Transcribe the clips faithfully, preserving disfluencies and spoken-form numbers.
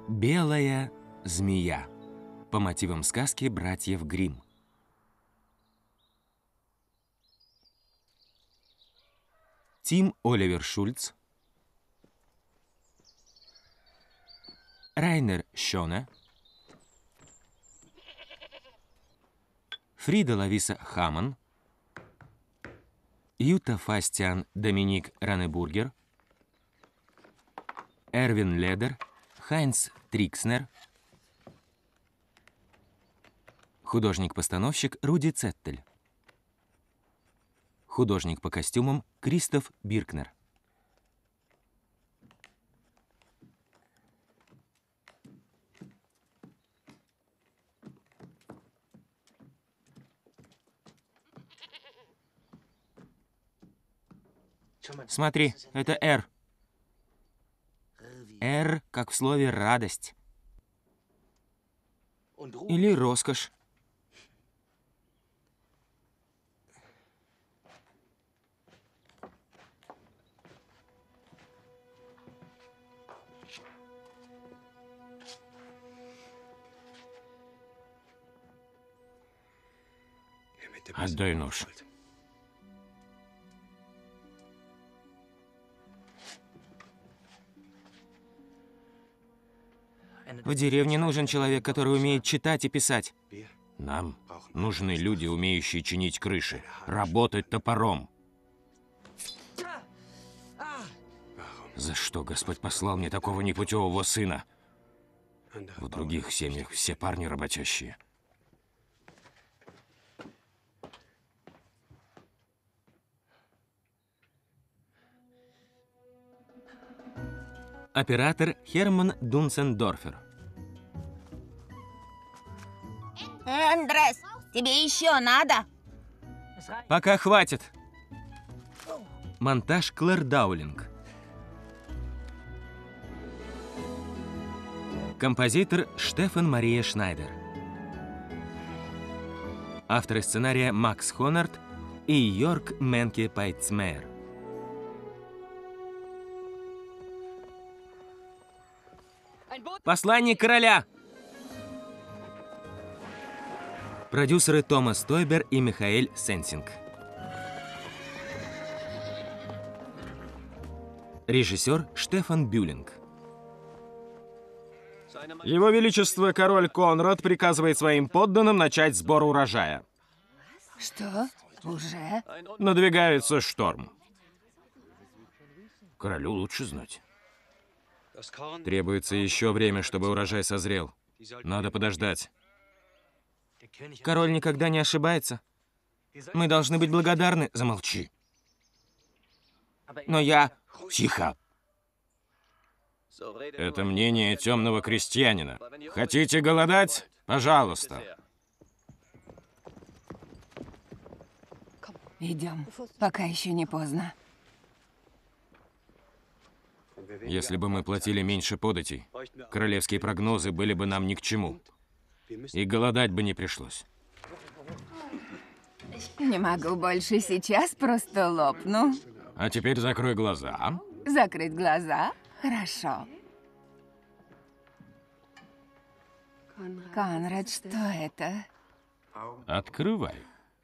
Белая змея. По мотивам сказки братьев Гримм. Тим Оливер Шульц, Райнер Шёне, Фрида Лависа Хаммон, Юта Фастиан Доминик Ранебургер, Эрвин Ледер, Хайнц Трикснер, художник-постановщик Руди Цеттель, художник по костюмам Кристоф Биркнер. Смотри, это «Р». «Р», как в слове «радость». Или «роскошь». Отдай нож. В деревне нужен человек, который умеет читать и писать. Нам нужны люди, умеющие чинить крыши, работать топором. За что Господь послал мне такого непутевого сына? В других семьях все парни работящие. Оператор Херман Дунсендорфер. Эндрес, тебе еще надо? Пока хватит. Монтаж Клэр Даулинг. Композитор Штефан Мария Шнайдер. Авторы сценария Макс Хонард и Йорк Менке Пайцмейер. Посланник короля. Продюсеры Томас Тойбер и Михаэль Сенсинг. Режиссер Штефан Бюлинг. Его Величество король Конрад приказывает своим подданным начать сбор урожая. Что? Уже? Надвигается шторм. Королю лучше знать. Требуется еще время, чтобы урожай созрел. Надо подождать. Король никогда не ошибается. Мы должны быть благодарны. Замолчи. Но я... Тихо. Это мнение темного крестьянина. Хотите голодать? Пожалуйста. Идем, пока еще не поздно. Если бы мы платили меньше податей, королевские прогнозы были бы нам ни к чему. И голодать бы не пришлось. Не могу больше сейчас, просто лопну. А теперь закрой глаза. Закрыть глаза? Хорошо. Конрад, что это? Открывай.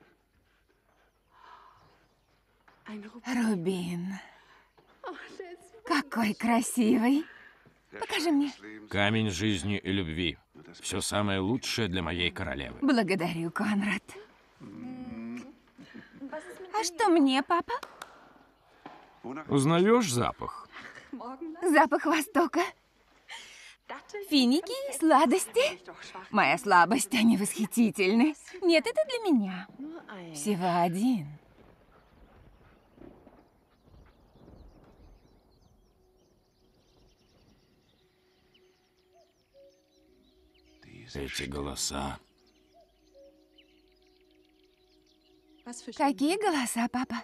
Рубин. Какой красивый. Покажи мне. Камень жизни и любви. Все самое лучшее для моей королевы. Благодарю, Конрад. А что мне, папа? Узнаешь запах? Запах Востока. Финики, сладости. Моя слабость, они восхитительны. Нет, это для меня. Всего один. Эти голоса. Какие голоса, папа?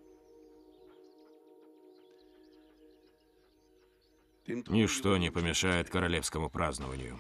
Ничто не помешает королевскому празднованию.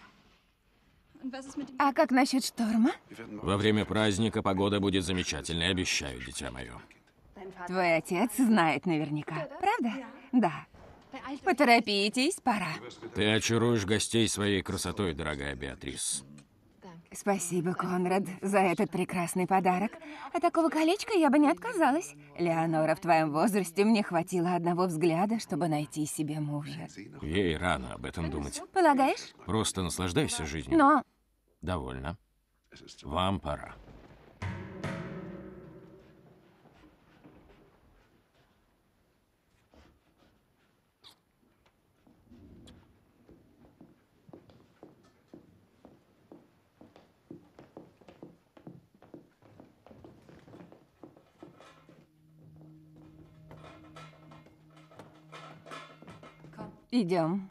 А как насчет шторма? Во время праздника погода будет замечательной, обещаю, дитя мое. Твой отец знает наверняка, правда? Да. Поторопитесь, пора. Ты очаруешь гостей своей красотой, дорогая Беатрис. Спасибо, Конрад, за этот прекрасный подарок. От такого колечка я бы не отказалась. Леонора, в твоем возрасте мне хватило одного взгляда, чтобы найти себе мужа. Ей рано об этом думать. Полагаешь? Просто наслаждайся жизнью. Но Довольно. Вам пора. идем.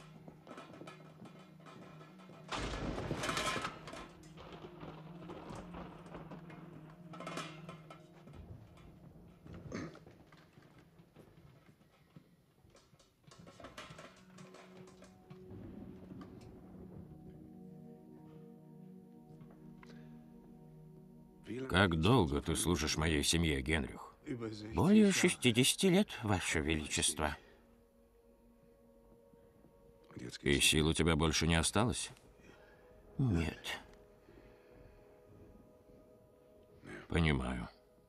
Как долго ты служишь моей семье, Генрих? Более шестидесяти лет, Ваше Величество. И сил у тебя больше не осталось? Нет. Понимаю.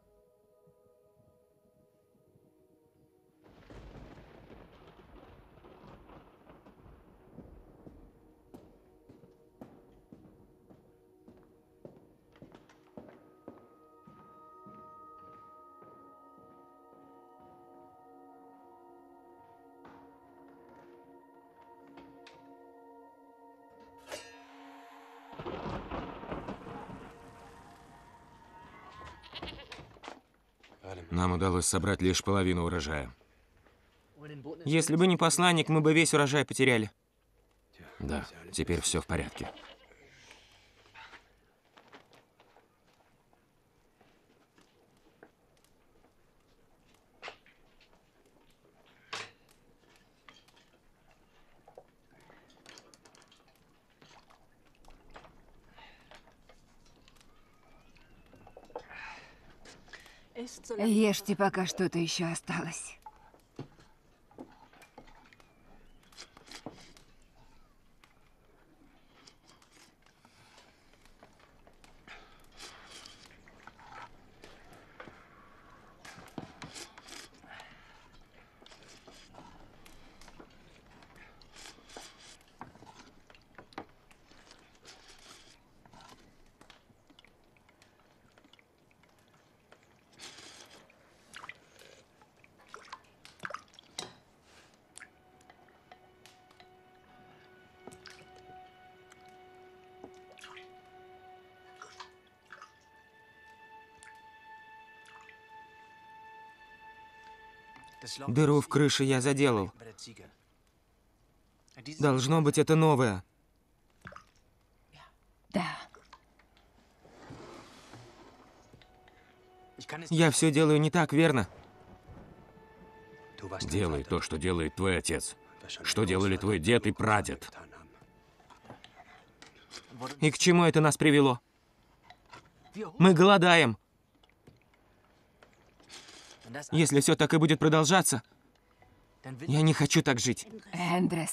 Нам удалось собрать лишь половину урожая. Если бы не посланник, мы бы весь урожай потеряли. Да, теперь все в порядке. Ешьте, пока что-то еще осталось. Дыру в крыше я заделал. Должно быть, это новое. Да. Я все делаю не так, верно? Делай то, что делает твой отец. Что делали твой дед и прадед. И к чему это нас привело? Мы голодаем. Если все так и будет продолжаться, я не хочу так жить. Эндрес.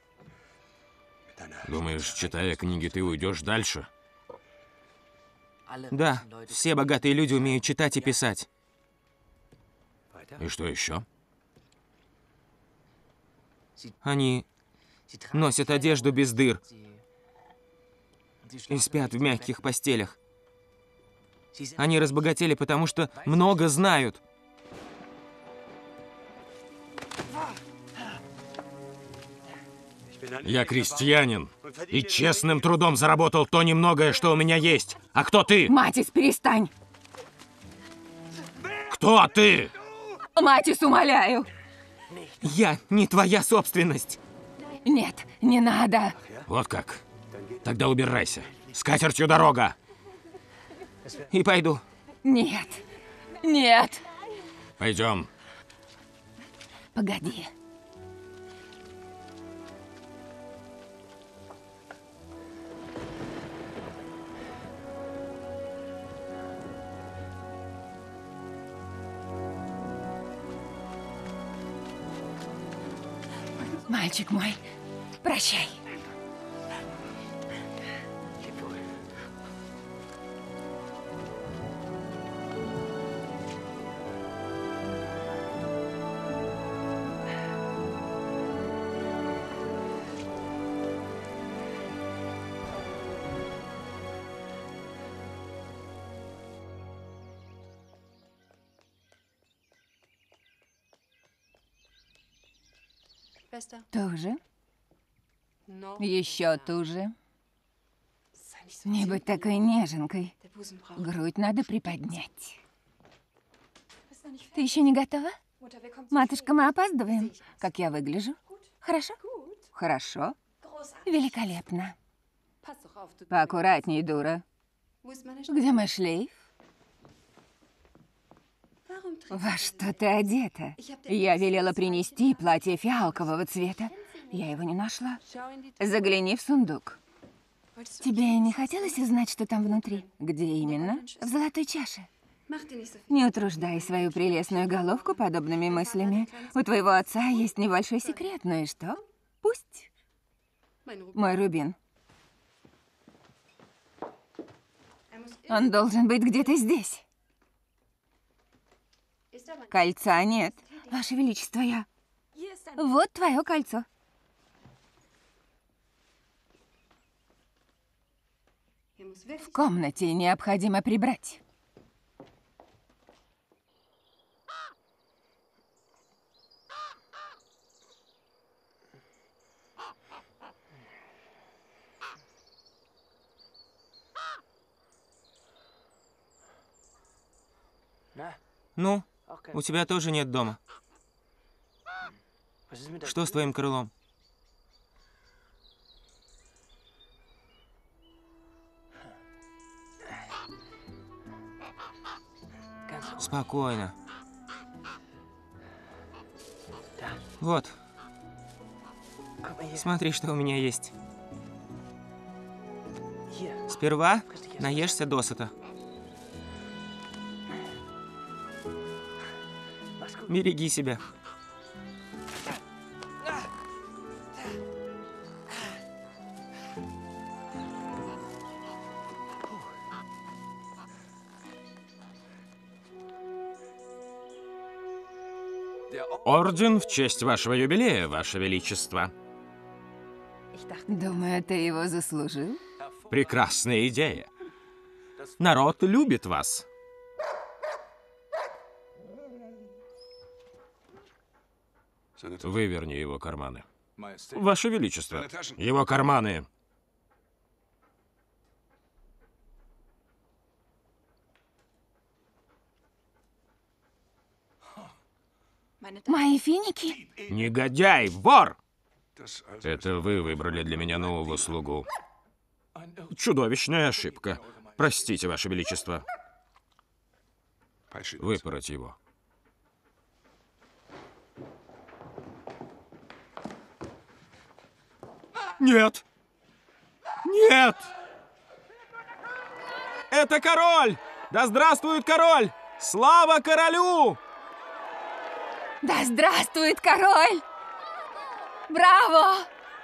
Думаешь, читая книги, ты уйдешь дальше? Да, все богатые люди умеют читать и писать. И что еще? Они носят одежду без дыр и спят в мягких постелях. Они разбогатели, потому что много знают. Я крестьянин и честным трудом заработал то немногое, что у меня есть. А кто ты? Матис, перестань! Кто ты? Матис, умоляю! Я не твоя собственность. Нет, не надо. Вот как? Тогда убирайся. С катертью дорога. И пойду. Нет, нет. Пойдем. Погоди. Мальчик мой, прощай. Туже. Еще туже. Не будь такой неженкой. Грудь надо приподнять. Ты еще не готова? Матушка, мы опаздываем. Как я выгляжу? Хорошо? Хорошо. Великолепно. Поаккуратней, дура. Где мой шлейф? Во что ты одета? Я велела принести платье фиалкового цвета. Я его не нашла. Загляни в сундук. Тебе не хотелось узнать, что там внутри? Где именно? В золотой чаше. Не утруждай свою прелестную головку подобными мыслями. У твоего отца есть небольшой секрет, ну и что? Пусть. Мой рубин. Он должен быть где-то здесь. Кольца нет. Ваше Величество, я... Вот твое кольцо. В комнате необходимо прибрать. Ну, у тебя тоже нет дома. Что с твоим крылом? Спокойно. Вот. Смотри, что у меня есть. Сперва наешься досыта. Береги себя. Орден в честь вашего юбилея, ваше величество. Думаю, ты его заслужил. Прекрасная идея. Народ любит вас. Выверни его карманы. Ваше величество, его карманы. Мои финики? Негодяй, вор! Это вы выбрали для меня нового слугу. Чудовищная ошибка. Простите, ваше величество. Выпороть его. Нет! Нет! Это король! Да здравствует король! Слава королю! Да здравствует король! Браво!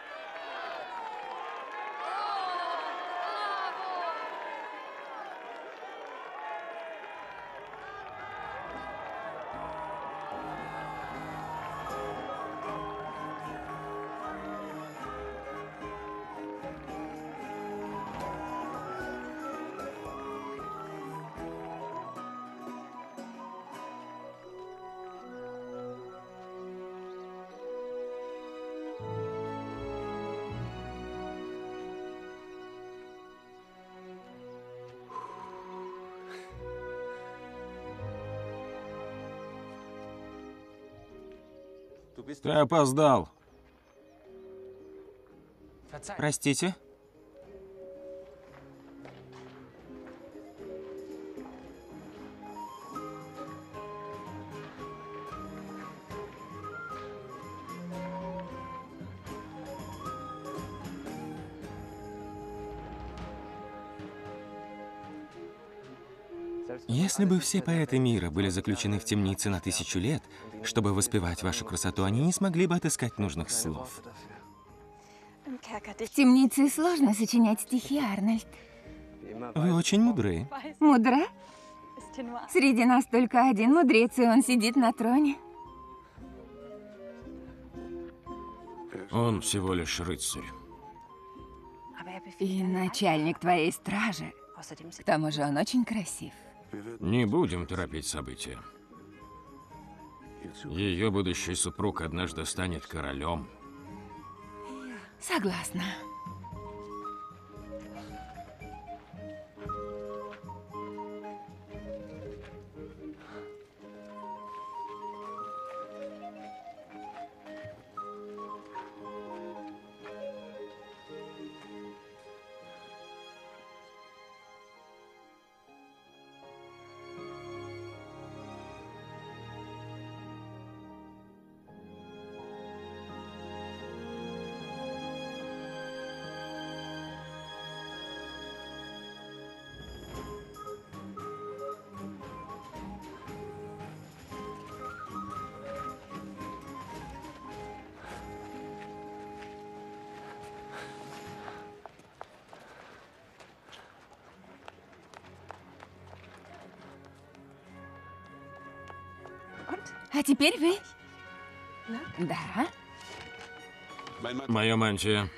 Ты опоздал. Простите? Если бы все поэты мира были заключены в темнице на тысячу лет, Чтобы воспевать вашу красоту, они не смогли бы отыскать нужных слов. В темнице сложно сочинять стихи, Арнольд. Вы очень мудры. Мудра? Среди нас только один мудрец, и он сидит на троне. Он всего лишь рыцарь. И начальник твоей стражи. К тому же он очень красив. Не будем торопить события. Ее будущий супруг однажды станет королем. Согласна. А теперь вы. Да. Моя мантия.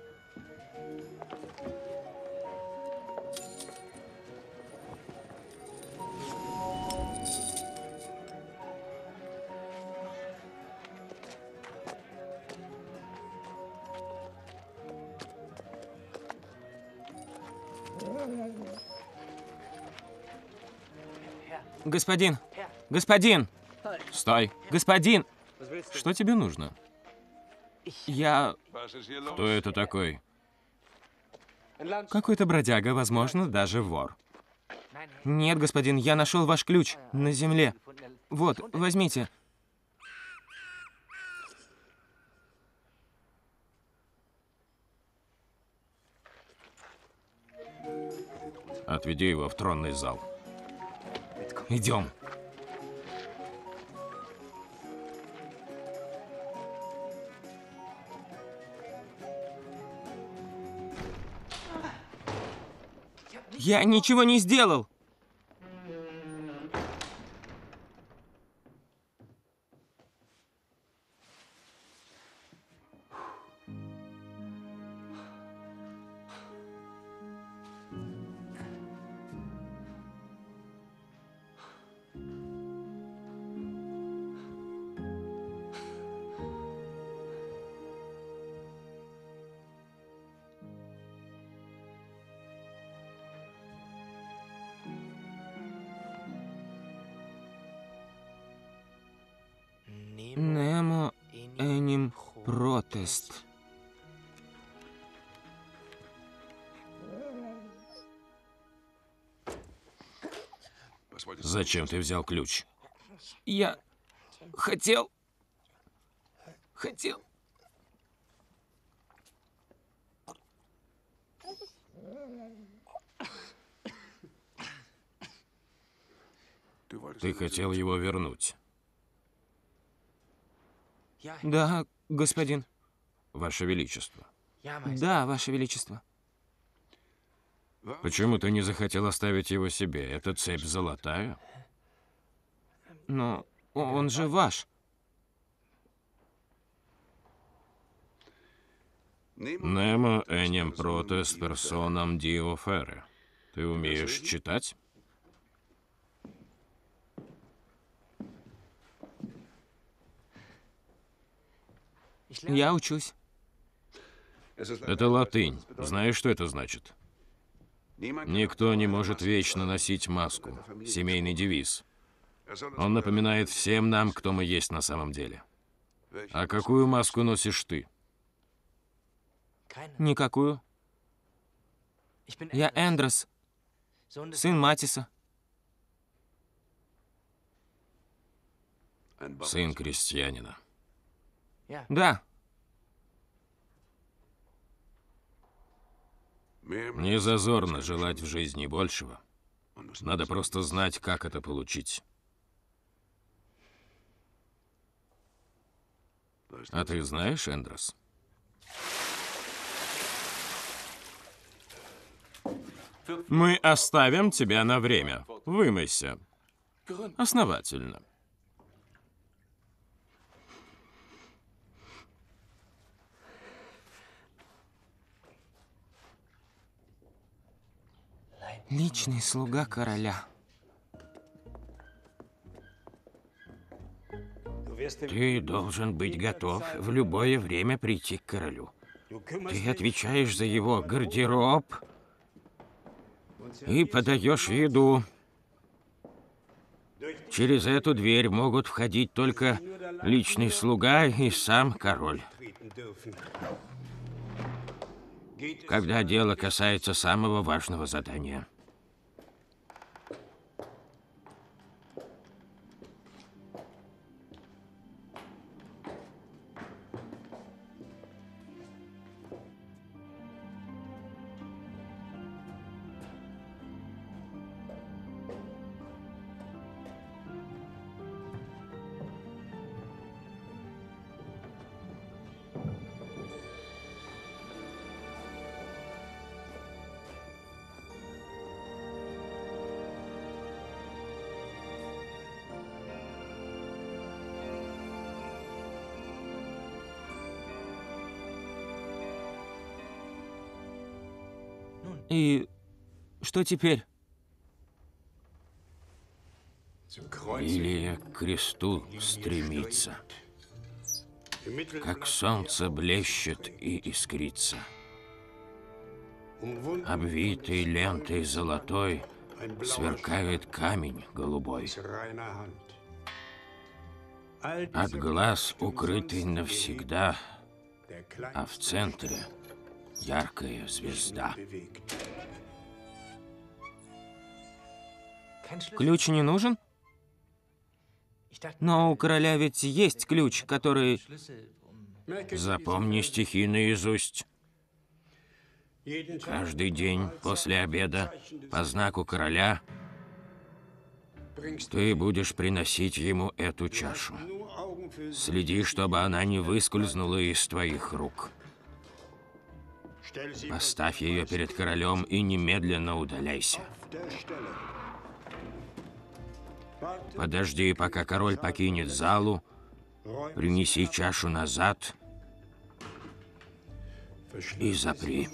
Господин! Господин! Стой. Господин! Что тебе нужно? Я... Кто это такой? Какой-то бродяга, возможно, даже вор. Нет, господин, я нашел ваш ключ на земле. Вот, возьмите. Отведи его в тронный зал. Идем. Я ничего не сделал. Немо эним протест. Зачем ты взял ключ? Я хотел... Хотел... Ты хотел его вернуть. Да, господин. Ваше Величество. Да, Ваше Величество. Почему ты не захотел оставить его себе? Эта цепь золотая? Но он же ваш. Немо энем протес персонам дио ферре. Ты умеешь читать? Я учусь. Это латынь. Знаешь, что это значит? Никто не может вечно носить маску. Семейный девиз. Он напоминает всем нам, кто мы есть на самом деле. А какую маску носишь ты? Никакую. Я Эндрос, сын Матиса. Сын крестьянина. Да. Не зазорно желать в жизни большего. Надо просто знать, как это получить. А ты знаешь, Эндрос? Мы оставим тебя на время. Вымойся. Основательно. Личный слуга короля. Ты должен быть готов в любое время прийти к королю. Ты отвечаешь за его гардероб и подаешь еду. Через эту дверь могут входить только личный слуга и сам король. Когда дело касается самого важного задания. И что теперь? Лилия к кресту стремится, как солнце блещет и искрится. Обвитый лентой золотой сверкает камень голубой. От глаз укрытый навсегда, а в центре яркая звезда. Ключ не нужен? Но у короля ведь есть ключ, который... Запомни стихи наизусть. Каждый день после обеда по знаку короля ты будешь приносить ему эту чашу. Следи, чтобы она не выскользнула из твоих рук. Поставь ее перед королем и немедленно удаляйся. Подожди, пока король покинет залу, принеси чашу назад и запри.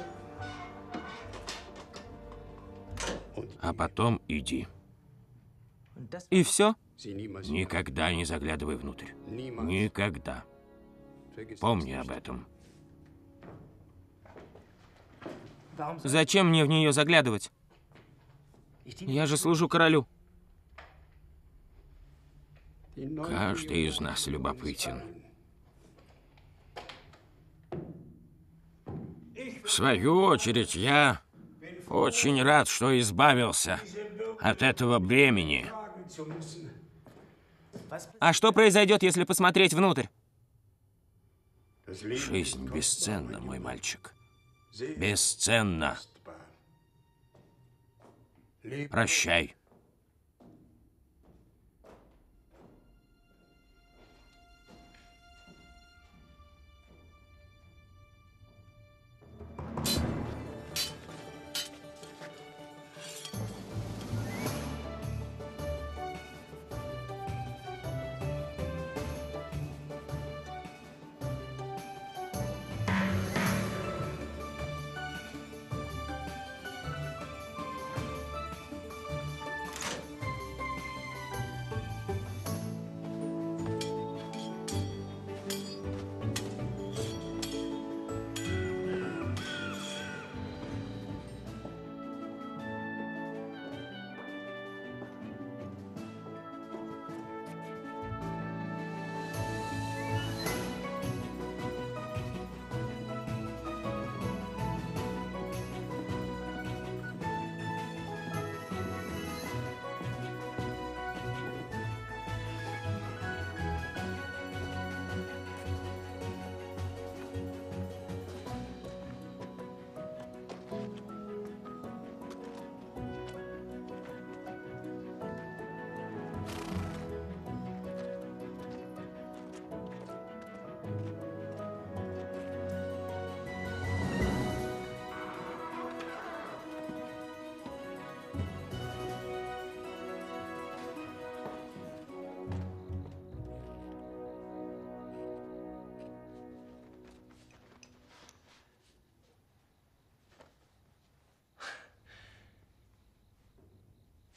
А потом иди. И все? Никогда не заглядывай внутрь. Никогда. Помни об этом. Зачем мне в нее заглядывать? Я же служу королю. Каждый из нас любопытен. В свою очередь, я очень рад, что избавился от этого бремени. А что произойдет, если посмотреть внутрь? Жизнь бесценна, мой мальчик. Бесценна. Прощай.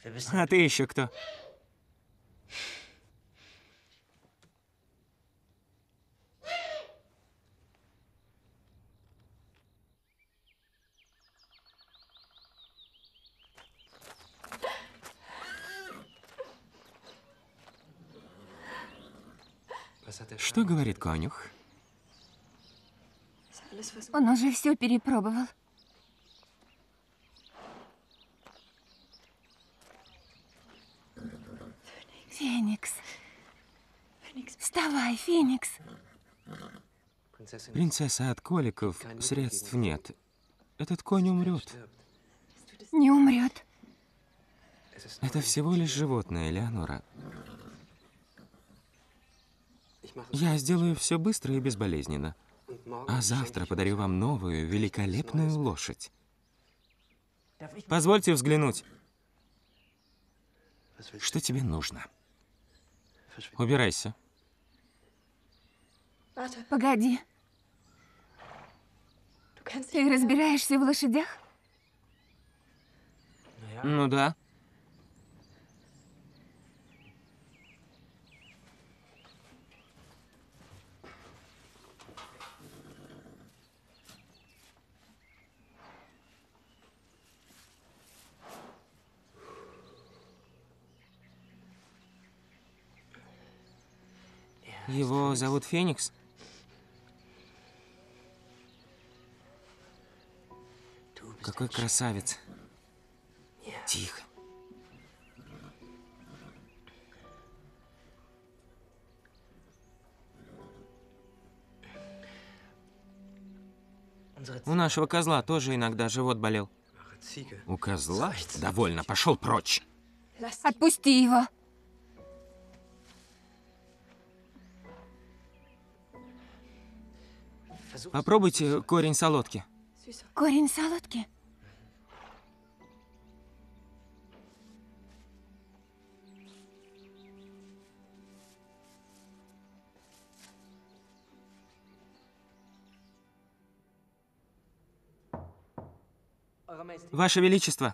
А ты еще кто? Что говорит конюх? Он уже все перепробовал. Феникс. Вставай, Феникс. Принцесса, от коликов средств нет. Этот конь умрет. Не умрет. Это всего лишь животное, Элеонора. Я сделаю все быстро и безболезненно. А завтра подарю вам новую, великолепную лошадь. Позвольте взглянуть. Что тебе нужно? Убирайся. Погоди. Ты разбираешься в лошадях? Ну да. Его зовут Феникс? Какой красавец. Тихо. У нашего козла тоже иногда живот болел. У козла? Довольно, пошел прочь. Отпусти его. Попробуйте корень солодки. Корень солодки. Ваше Величество.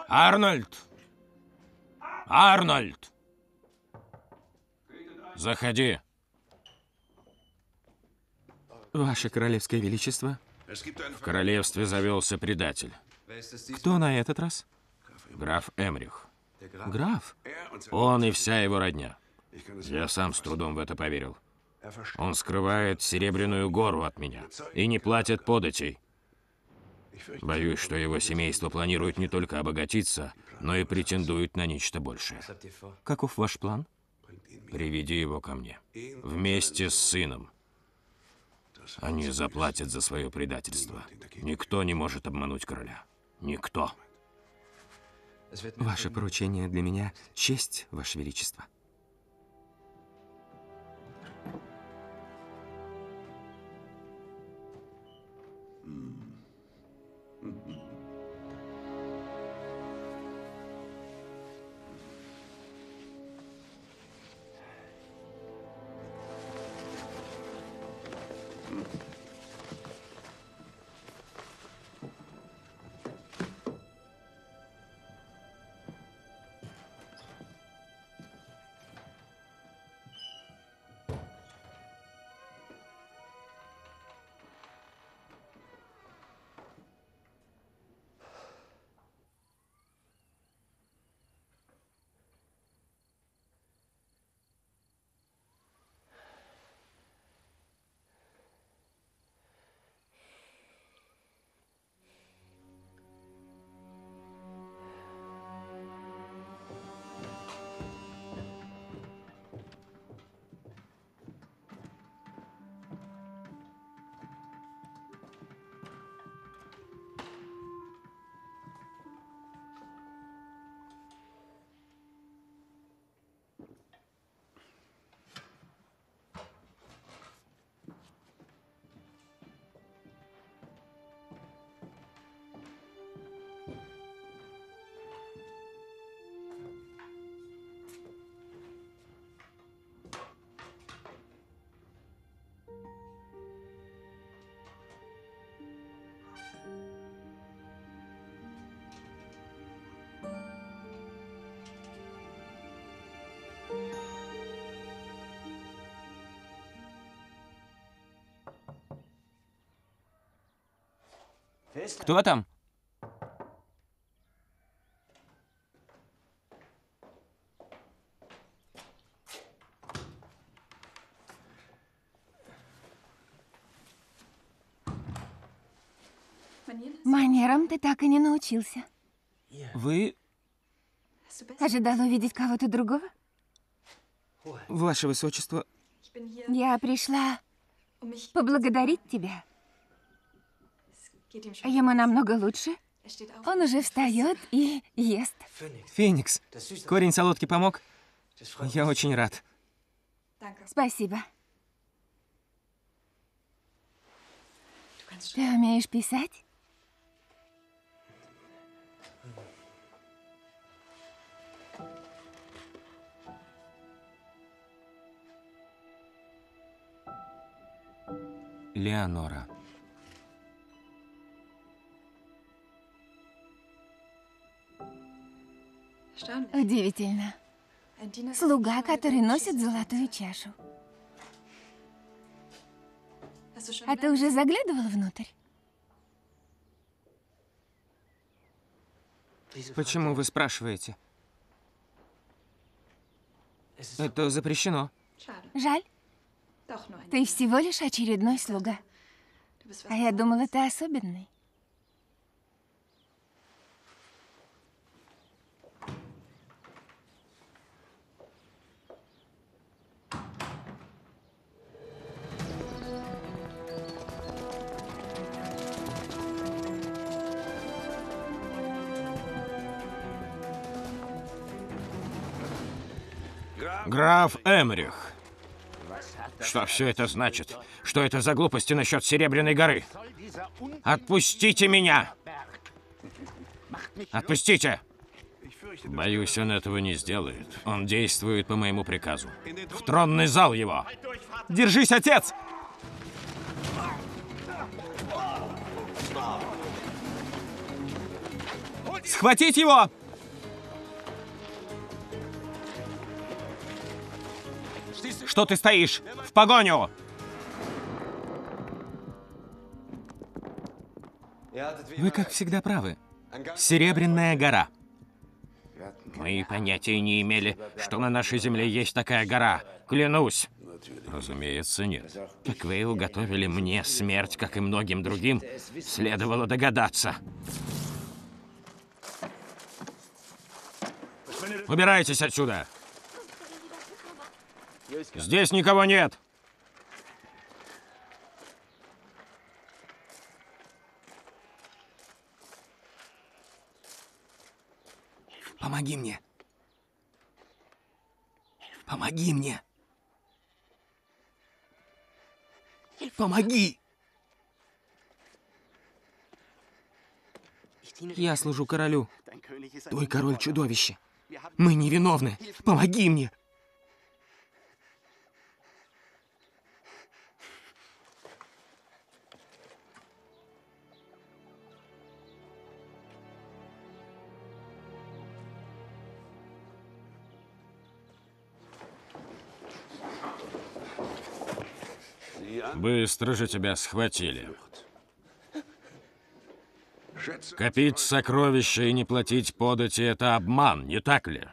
Арнольд! Арнольд! Заходи. Ваше Королевское Величество. В королевстве завелся предатель. Кто на этот раз? Граф Эмрих. Граф? Он и вся его родня. Я сам с трудом в это поверил. Он скрывает Серебряную гору от меня и не платит податей. Боюсь, что его семейство планирует не только обогатиться, но и претендует на нечто большее. Каков ваш план? Приведи его ко мне. Вместе с сыном. Они заплатят за свое предательство. Никто не может обмануть короля. Никто. Ваше поручение для меня — честь, Ваше Величество. Кто там? Манерам ты так и не научился. Вы, Ожидал увидеть кого-то другого? Ваше Высочество, Я пришла поблагодарить тебя. Ему намного лучше. Он уже встает и ест. Феникс, корень солодки помог? Я очень рад. Спасибо. Ты умеешь писать? Леонора. Удивительно. Слуга, который носит золотую чашу. А ты уже заглядывал внутрь? Почему вы спрашиваете? Это запрещено. Жаль. Ты всего лишь очередной слуга. А я думала, ты особенный. Граф Эмрих. Что все это значит? Что это за глупости насчет Серебряной горы? Отпустите меня! Отпустите! Боюсь, он этого не сделает. Он действует по моему приказу. В тронный зал его! Держись, отец! Схватить его! Что ты стоишь? В погоню! Вы, как всегда, правы. Серебряная гора. Мы и понятия не имели, что на нашей земле есть такая гора. Клянусь. Разумеется, нет. Так вы уготовили мне смерть, как и многим другим. Следовало догадаться. Убирайтесь отсюда! Здесь никого нет! Помоги мне. Помоги мне. Помоги! Я служу королю. Твой король чудовище. Мы невиновны. Помоги мне. Быстро же тебя схватили. Копить сокровища и не платить подати — это обман, не так ли?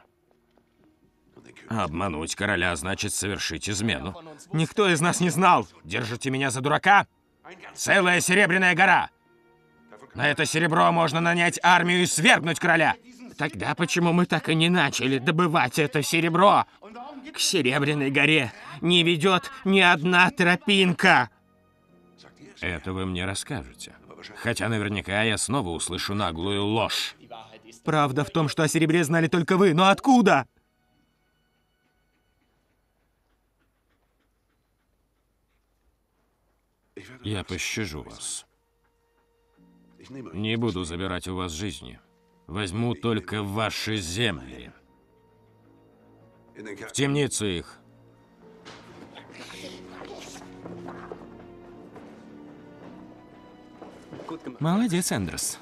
А обмануть короля значит совершить измену. Никто из нас не знал. Держите меня за дурака? Целая Серебряная гора! На это серебро можно нанять армию и свергнуть короля! Тогда почему мы так и не начали добывать это серебро? К Серебряной горе не ведет ни одна тропинка. Это вы мне расскажете. Хотя наверняка я снова услышу наглую ложь. Правда в том, что о серебре знали только вы. Но откуда? Я пощажу вас. Не буду забирать у вас жизни. Возьму только ваши земли. В темницу их. Молодец, Эндрюс.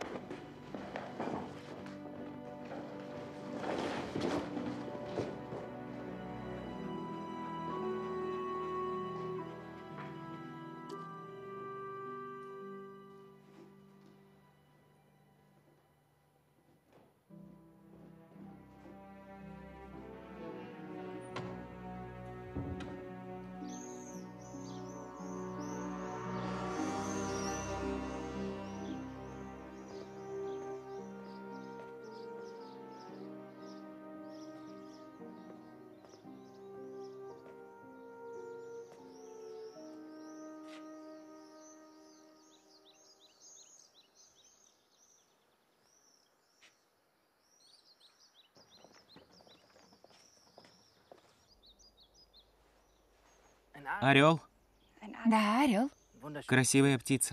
Орел. Да, орел. Красивая птица.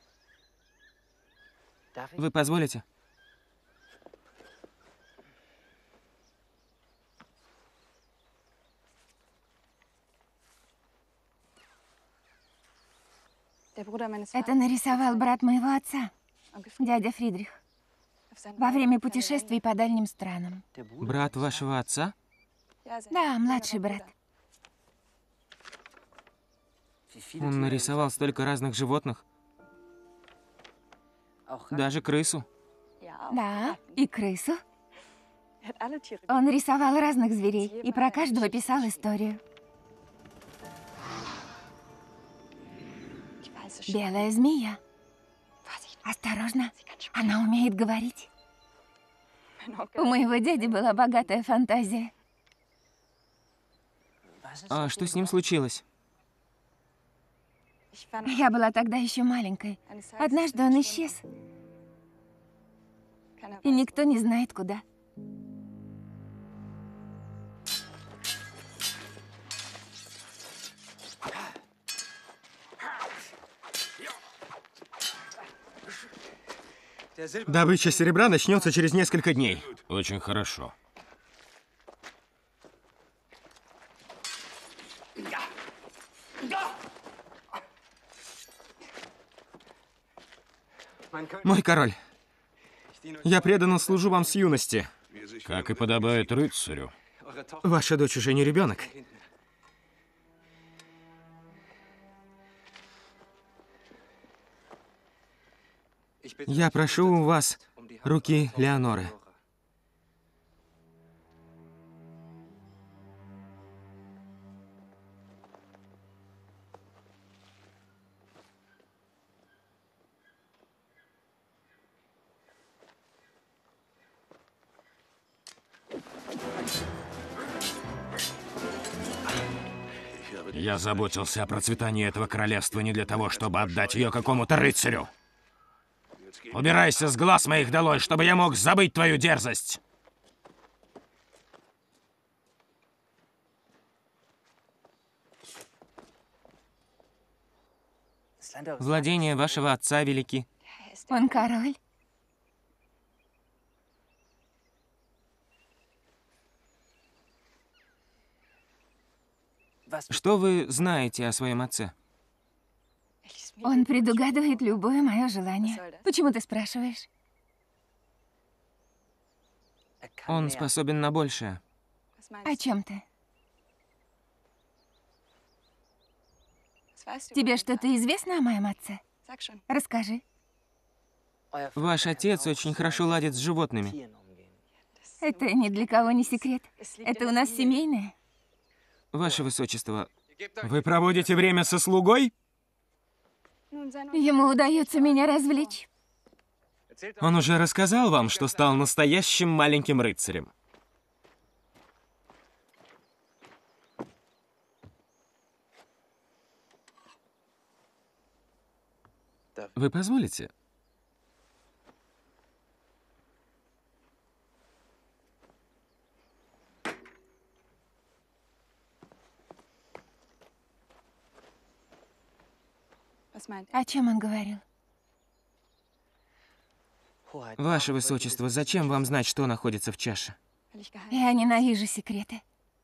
Вы позволите? Это нарисовал брат моего отца, дядя Фридрих, во время путешествий по дальним странам. Брат вашего отца? Да, младший брат. Он нарисовал столько разных животных. Даже крысу. Да, и крысу. Он рисовал разных зверей и про каждого писал историю. Белая змея. Осторожно, она умеет говорить. У моего дяди была богатая фантазия. А что с ним случилось? Я была тогда еще маленькой. Однажды он исчез. И никто не знает, куда. Добыча серебра начнется через несколько дней. Очень хорошо. Мой король, Я преданно служу вам с юности. Как и подобает рыцарю. Ваша дочь уже не ребенок. Я прошу у вас руки Леоноры. Я заботился о процветании этого королевства не для того, чтобы отдать ее какому-то рыцарю. Убирайся с глаз моих долой, чтобы я мог забыть твою дерзость. Владения вашего отца велики. Он король. Что вы знаете о своем отце? Он предугадывает любое мое желание. Почему ты спрашиваешь? Он способен на большее. О чем ты? Тебе что-то известно о моем отце? Расскажи. Ваш отец очень хорошо ладит с животными. Это ни для кого не секрет. Это у нас семейное. Ваше Высочество, вы проводите время со слугой? Ему удается меня развлечь. Он уже рассказал вам, что стал настоящим маленьким рыцарем. Вы позволите? О чем он говорил? Ваше Высочество, зачем вам знать, что находится в чаше? Я ненавижу секреты.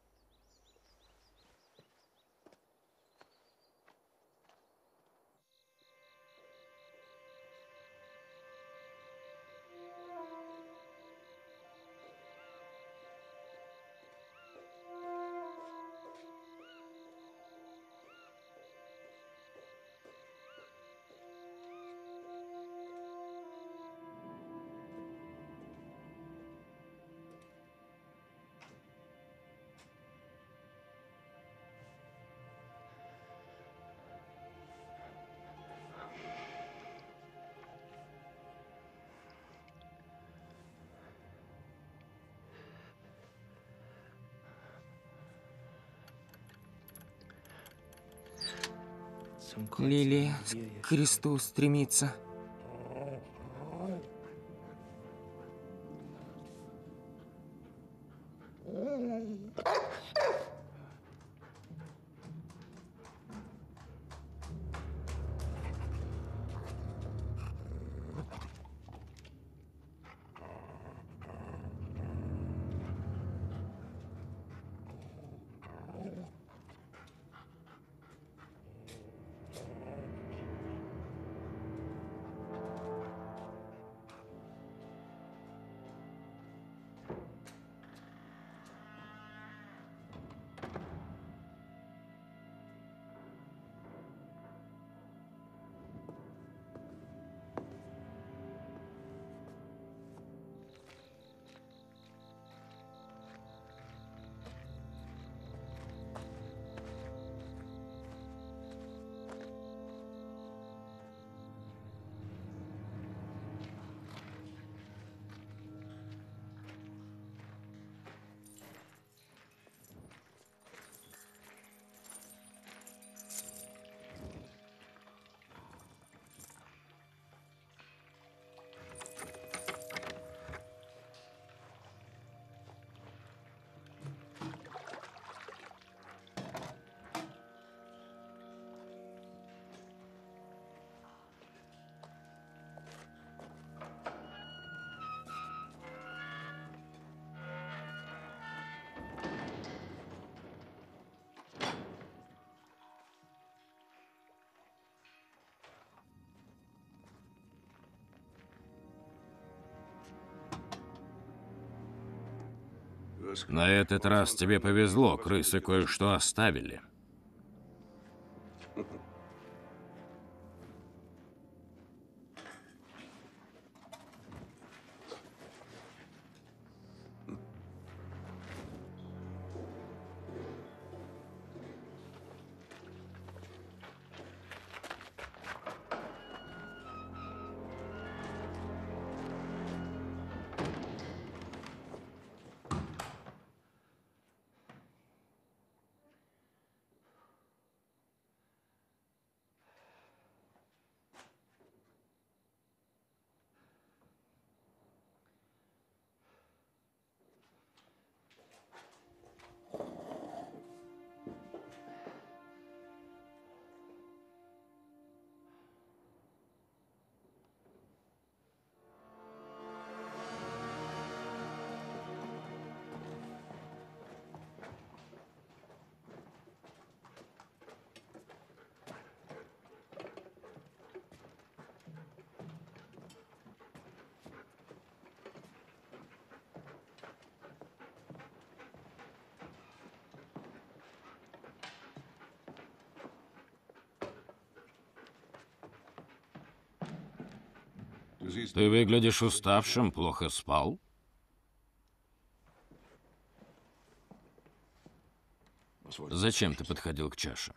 Лилия к кресту стремится. На этот раз тебе повезло, крысы кое-что оставили. Ты выглядишь уставшим, плохо спал? Зачем ты подходил к чаше?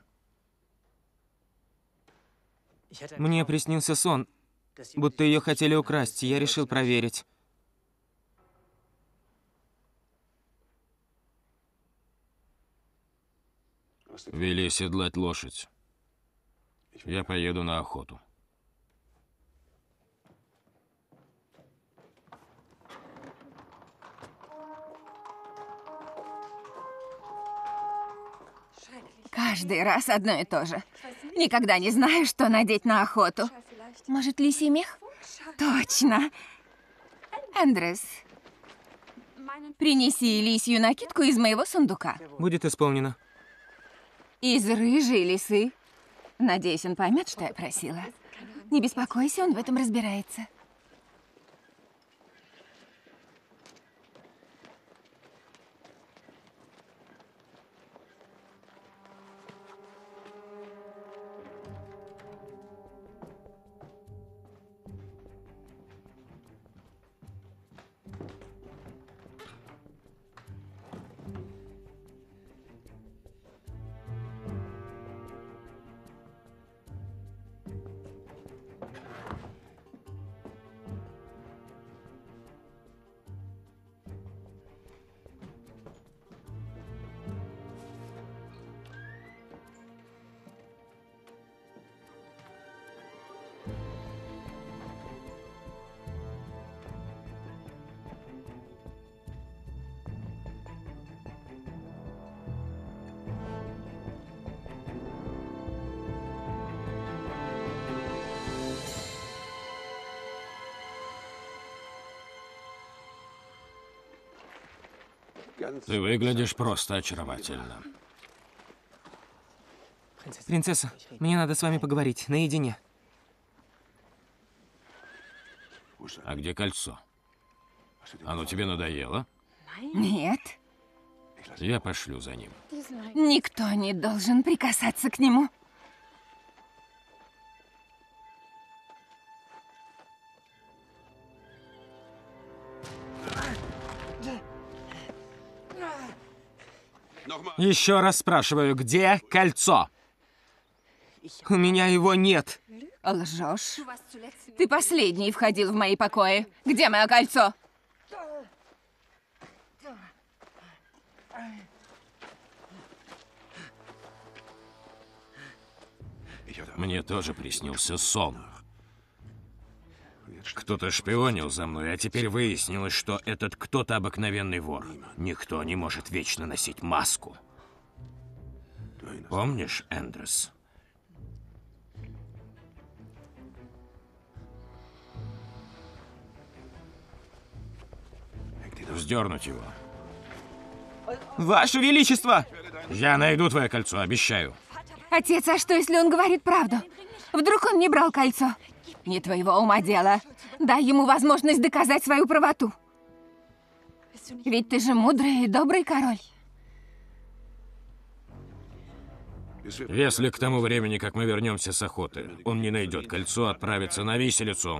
Мне приснился сон, будто ее хотели украсть, я решил проверить. Вели седлать лошадь. Я поеду на охоту. Каждый раз одно и то же. Никогда не знаю, что надеть на охоту. Может, лисий мех? Точно. Эндрюс, принеси лисью накидку из моего сундука. Будет исполнено. Из рыжей лисы. Надеюсь, он поймет, что я просила. Не беспокойся, он в этом разбирается. Ты выглядишь просто очаровательно. Принцесса, мне надо с вами поговорить, наедине. А где кольцо? Оно тебе надоело? Нет, Я пошлю за ним. никто не должен прикасаться к нему. Еще раз спрашиваю, где кольцо? У меня его нет. Лжешь. Ты последний входил в мои покои. Где мое кольцо? Мне тоже приснился сон. Кто-то шпионил за мной, а теперь выяснилось, что этот кто-то обыкновенный вор. Никто не может вечно носить маску. Помнишь, Эндрюс? Вздернуть его. Ваше Величество! Я найду твое кольцо, обещаю. Отец, а что, если он говорит правду? Вдруг он не брал кольцо? Не твоего ума дело. Дай ему возможность доказать свою правоту. Ведь ты же мудрый и добрый король. Если к тому времени, как мы вернемся с охоты, он не найдет кольцо, отправится на виселицу.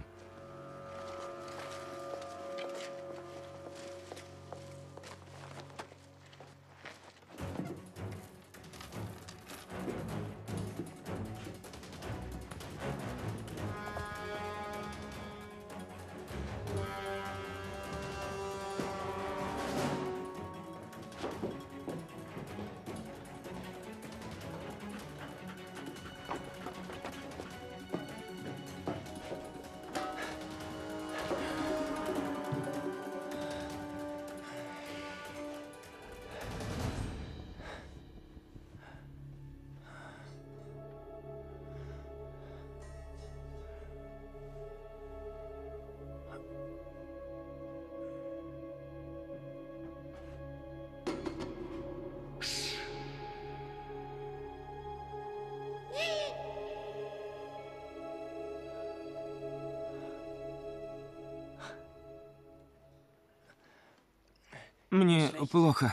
Мне плохо.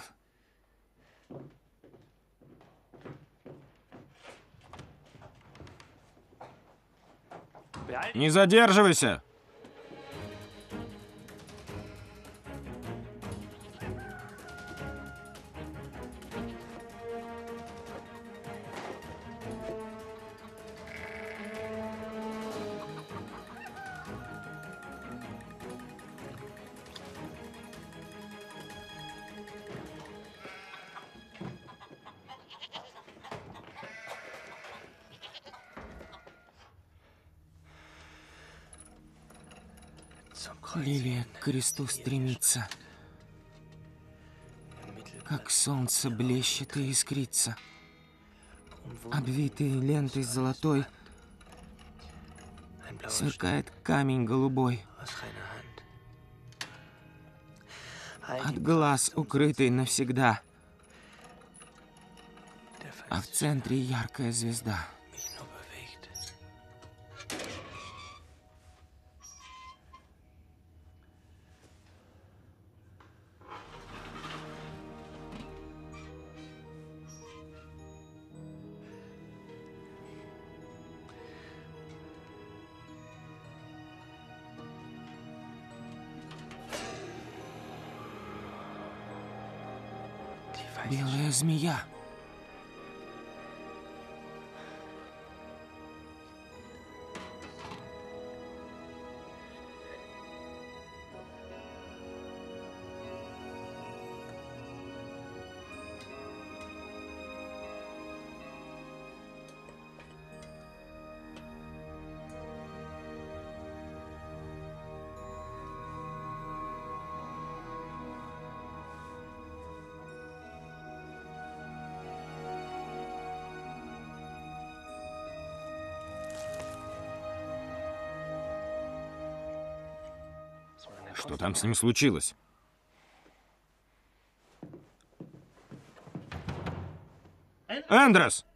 Не задерживайся! Лилия к кресту стремится, как солнце блещет и искрится, обвитый лентой золотой, сверкает камень голубой, от глаз укрытый навсегда, а в центре яркая звезда. Белая змея. Что там с ним случилось? Эндрос!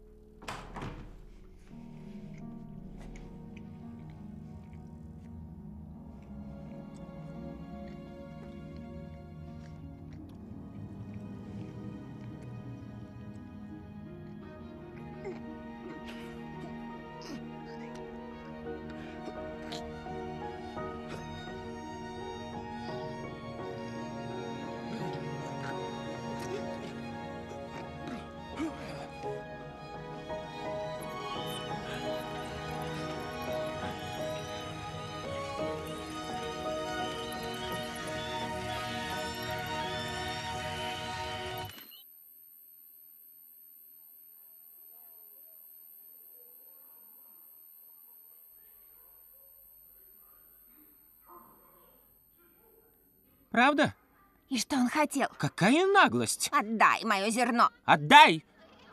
Правда? И что он хотел? Какая наглость! Отдай мое зерно. Отдай!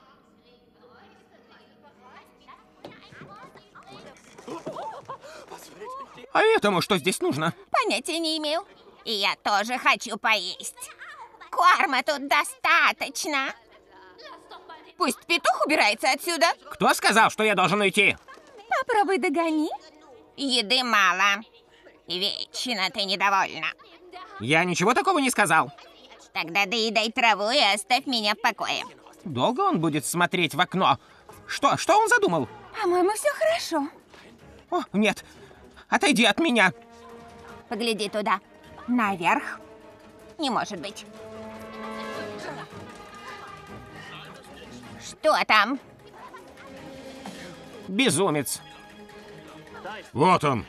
А этому что здесь нужно? Понятия не имею. И я тоже хочу поесть. Корма тут достаточно. Пусть петух убирается отсюда. Кто сказал, что я должен уйти? Попробуй догони. Еды мало. Вечно ты недовольна. Я ничего такого не сказал. Тогда доедай траву и оставь меня в покое. Долго он будет смотреть в окно? Что? Что он задумал? По-моему, все хорошо. О, нет. Отойди от меня. Погляди туда. Наверх. Не может быть. Что там? Безумец. Вот он.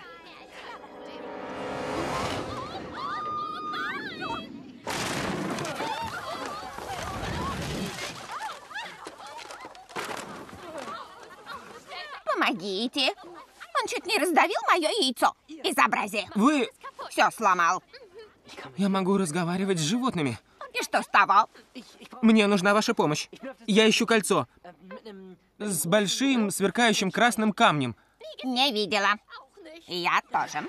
Помогите. Он чуть не раздавил мое яйцо. Безобразие. Вы... Все сломал. Я могу разговаривать с животными. И что с того? Мне нужна ваша помощь. Я ищу кольцо. С большим сверкающим красным камнем. Не видела. Я тоже.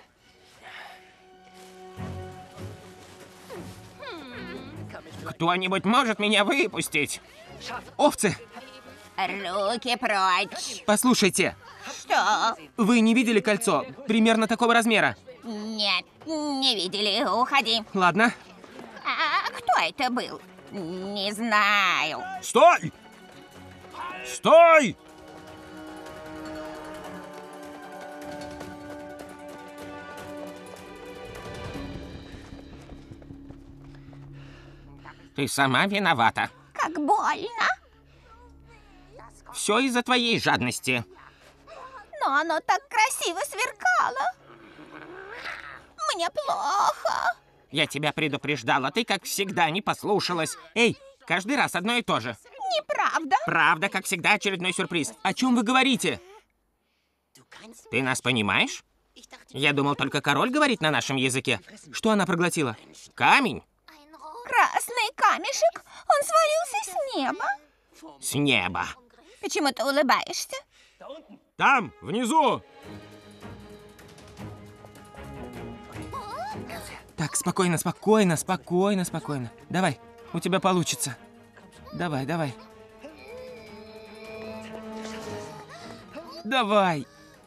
Кто-нибудь может меня выпустить? Овцы, Руки прочь. послушайте. Что? Вы не видели кольцо? Примерно такого размера. Нет, не видели. Уходи. Ладно. А кто это был? Не знаю. Стой! Стой! Ты сама виновата. Как больно. Все из-за твоей жадности. Но оно так красиво сверкало. Мне плохо. Я тебя предупреждала, ты, как всегда, не послушалась. Эй, каждый раз одно и то же. Неправда. Правда, как всегда, очередной сюрприз. О чем вы говорите? Ты нас понимаешь? Я думал, только король говорит на нашем языке. Что она проглотила? Камень Красный камешек. Он свалился с неба. с неба. Почему ты улыбаешься? Там, внизу! Так, спокойно, спокойно, спокойно, спокойно. Давай, у тебя получится. Давай, давай. Давай.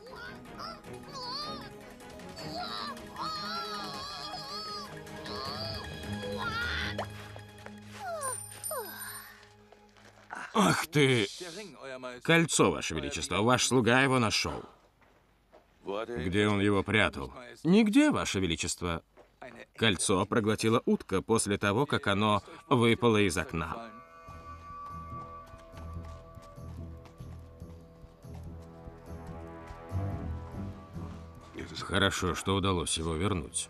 Ах ты! Кольцо, Ваше Величество, ваш слуга его нашел. Где он его прятал? Нигде, Ваше Величество. Кольцо проглотила утка после того, как оно выпало из окна. Хорошо, что удалось его вернуть.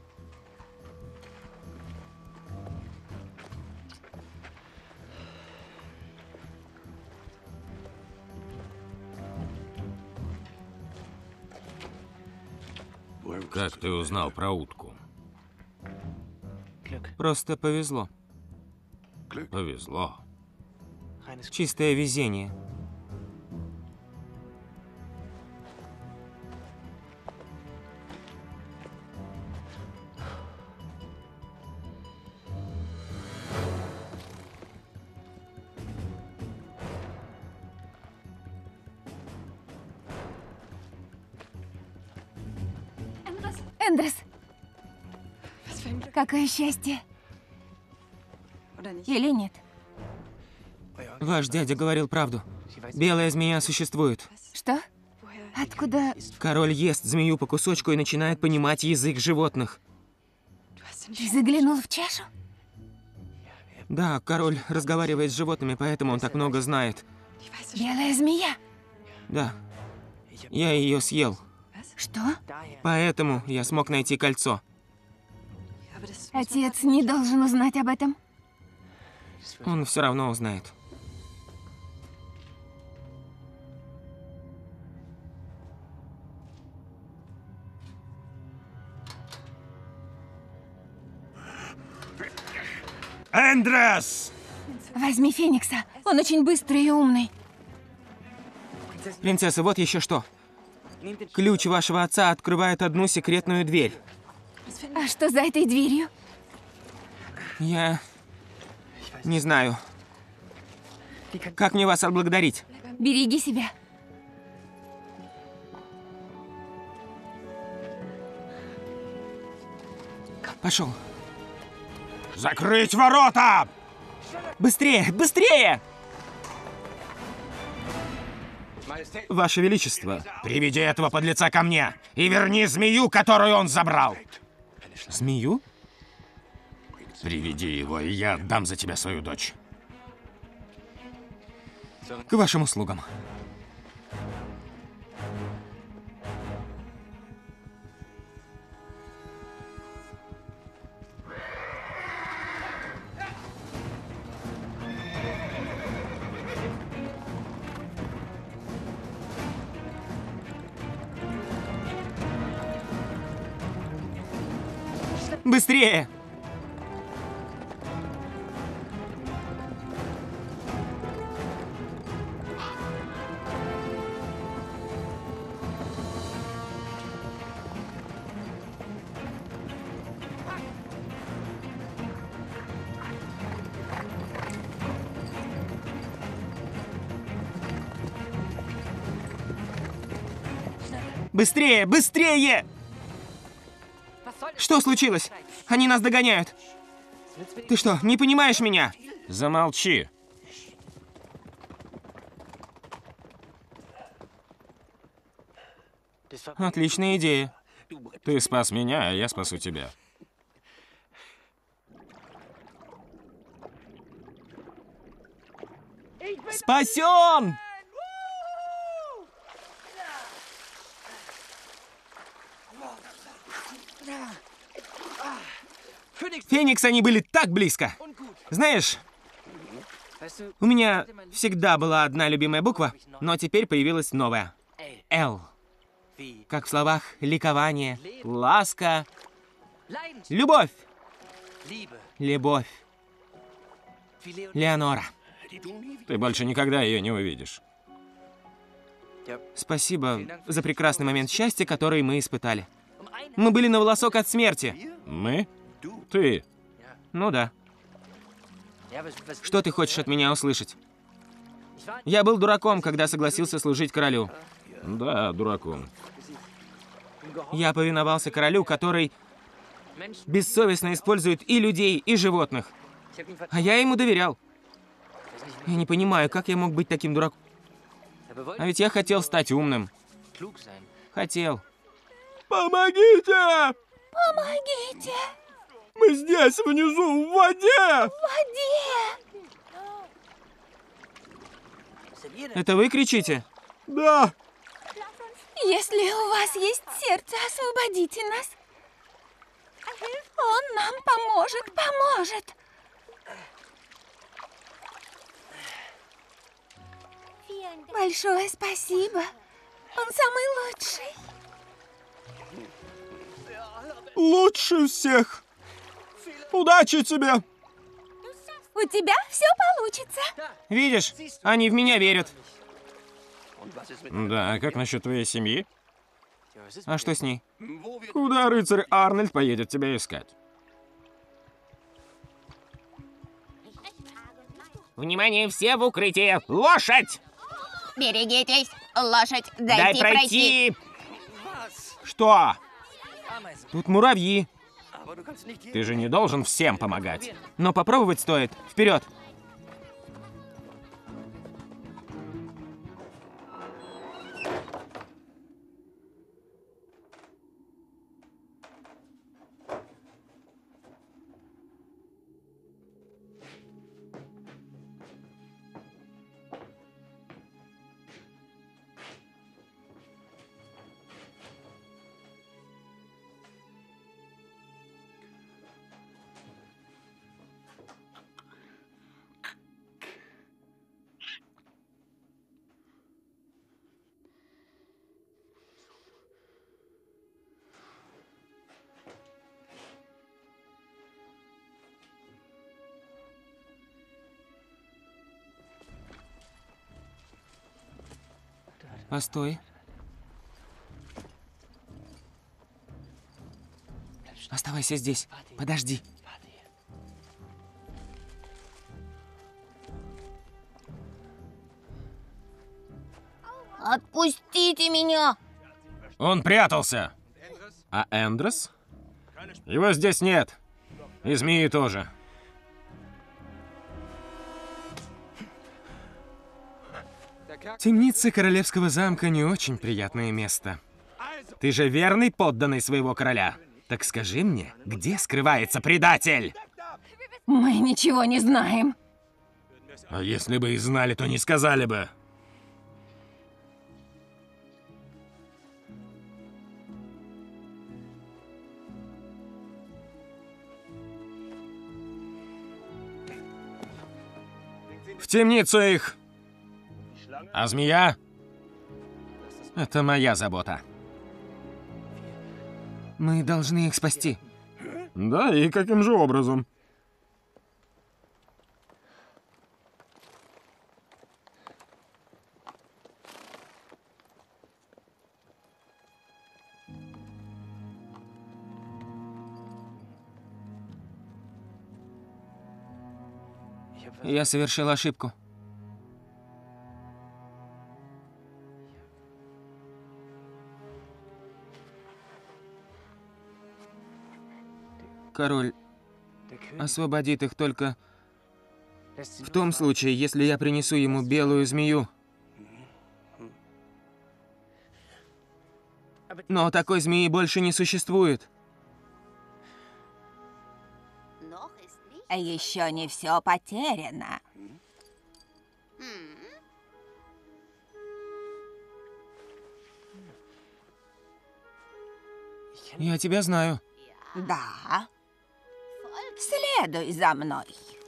Как ты узнал про утку? Просто повезло. Повезло. Чистое везение. Эндрес, какое счастье. Или нет? Ваш дядя говорил правду. Белая змея существует. Что? Откуда? Король ест змею по кусочку и начинает понимать язык животных. Ты заглянул в чашу? Да, король разговаривает с животными, поэтому он так много знает. Белая змея? Да. Я ее съел. Что? Поэтому я смог найти кольцо. Отец не должен узнать об этом. Он все равно узнает. Эндрес! Возьми Феникса. Он очень быстрый и умный. Принцесса, вот еще что. Ключ вашего отца открывает одну секретную дверь. А что за этой дверью? Я не знаю. Как мне вас отблагодарить? Береги себя. Пошел. Закрыть ворота! Быстрее, быстрее! Ваше Величество. Приведи этого подлеца ко мне и верни змею, которую он забрал. Змею? Приведи его, и я отдам за тебя свою дочь. К вашим услугам. Быстрее! Быстрее, быстрее! Что случилось? Они нас догоняют. Ты что, не понимаешь меня? Замолчи. Отличная идея. Ты спас меня, а я спасу тебя. Спасен! Феникс, они были так близко. Знаешь, у меня всегда была одна любимая буква, но теперь появилась новая. Л. Как в словах ликование, ласка, любовь. Любовь. Леонора. Ты больше никогда ее не увидишь. Спасибо за прекрасный момент счастья, который мы испытали. Мы были на волосок от смерти. Мы? Ты? Ну да. Что ты хочешь от меня услышать? Я был дураком, когда согласился служить королю. Да, дураком. Я повиновался королю, который бессовестно использует и людей, и животных. А я ему доверял. Я не понимаю, как я мог быть таким дураком. А ведь я хотел стать умным. Хотел. Помогите! Помогите! Мы здесь, внизу, в воде! В воде! Это вы кричите? Да. Если у вас есть сердце, освободите нас. Он нам поможет, поможет. Большое спасибо. Он самый лучший. Лучше всех. Удачи тебе. У тебя все получится. Видишь, они в меня верят. Да, а как насчет твоей семьи? А что с ней? Куда рыцарь Арнольд поедет тебя искать? Внимание, все в укрытие! Лошадь! Берегитесь, лошадь, Дай пройти! Что? Тут муравьи. Ты же не должен всем помогать. Но попробовать стоит. Вперед! Постой. Оставайся здесь. Подожди. Отпустите меня. Он прятался. А Эндрос? Его здесь нет. И змеи тоже. Темница королевского замка не очень приятное место. Ты же верный подданный своего короля. Так скажи мне, где скрывается предатель? Мы ничего не знаем. А если бы и знали, то не сказали бы. В темницу их! А змея? Это моя забота. Мы должны их спасти. Да, и каким же образом? Я совершил ошибку. Король освободит их только в том случае, если я принесу ему белую змею. Но такой змеи больше не существует. Еще не все потеряно. Я тебя знаю. Да. Следуй за мной.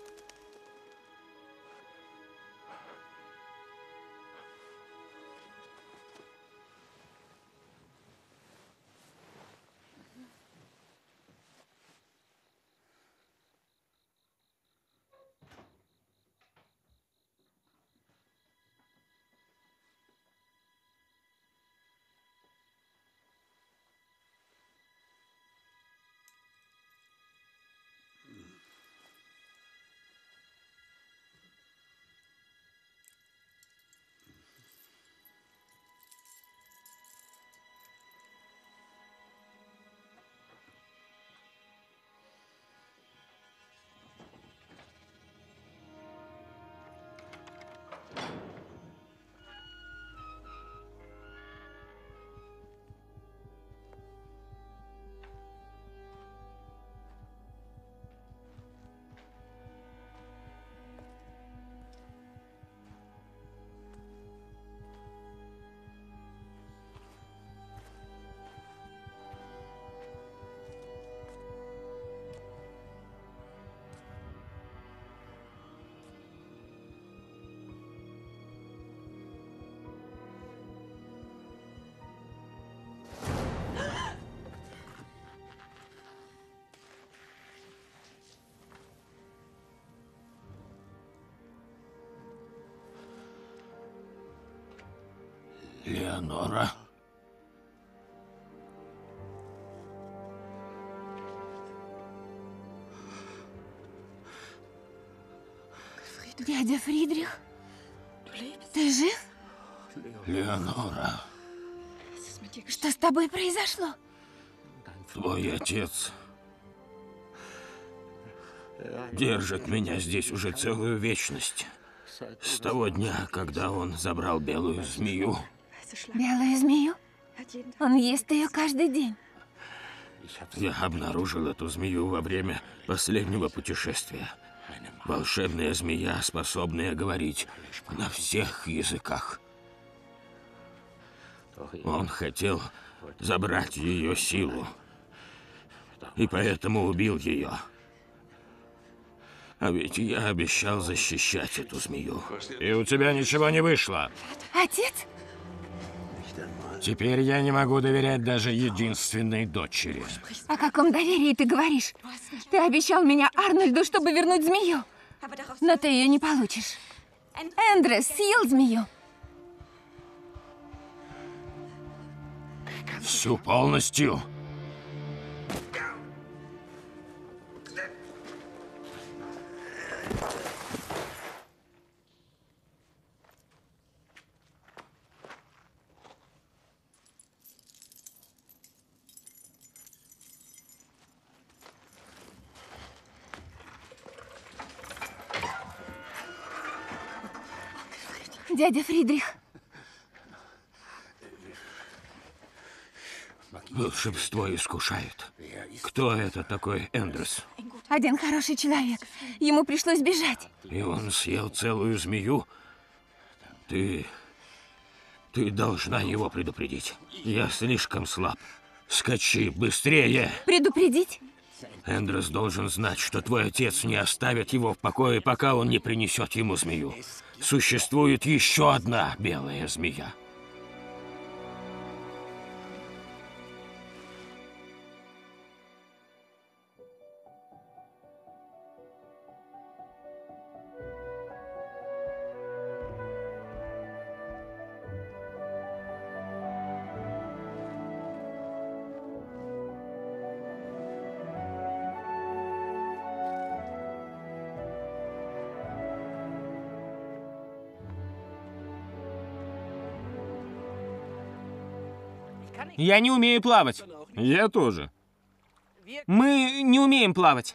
Леонора. Дядя Фридрих, ты жив? Леонора. Что с тобой произошло? Твой отец держит меня здесь уже целую вечность. С того дня, когда он забрал белую змею. Белую змею? Он ест ее каждый день. Я обнаружил эту змею во время последнего путешествия. Волшебная змея, способная говорить на всех языках. Он хотел забрать ее силу, и поэтому убил ее. А ведь я обещал защищать эту змею. И у тебя ничего не вышло. Отец? Теперь я не могу доверять даже единственной дочери. О каком доверии ты говоришь? Ты обещал меня Арнольду, чтобы вернуть змею. Но ты ее не получишь. Эндрес съел змею. Всю полностью. дядя Фридрих. Волшебство искушает. Кто это такой Эндрюс? Один хороший человек. Ему пришлось бежать. И он съел целую змею? Ты... Ты должна его предупредить. Я слишком слаб. Скачи, быстрее! Предупредить? Эндрюс должен знать, что твой отец не оставит его в покое, пока он не принесет ему змею. Существует еще одна белая змея. Я не умею плавать. Я тоже. Мы не умеем плавать.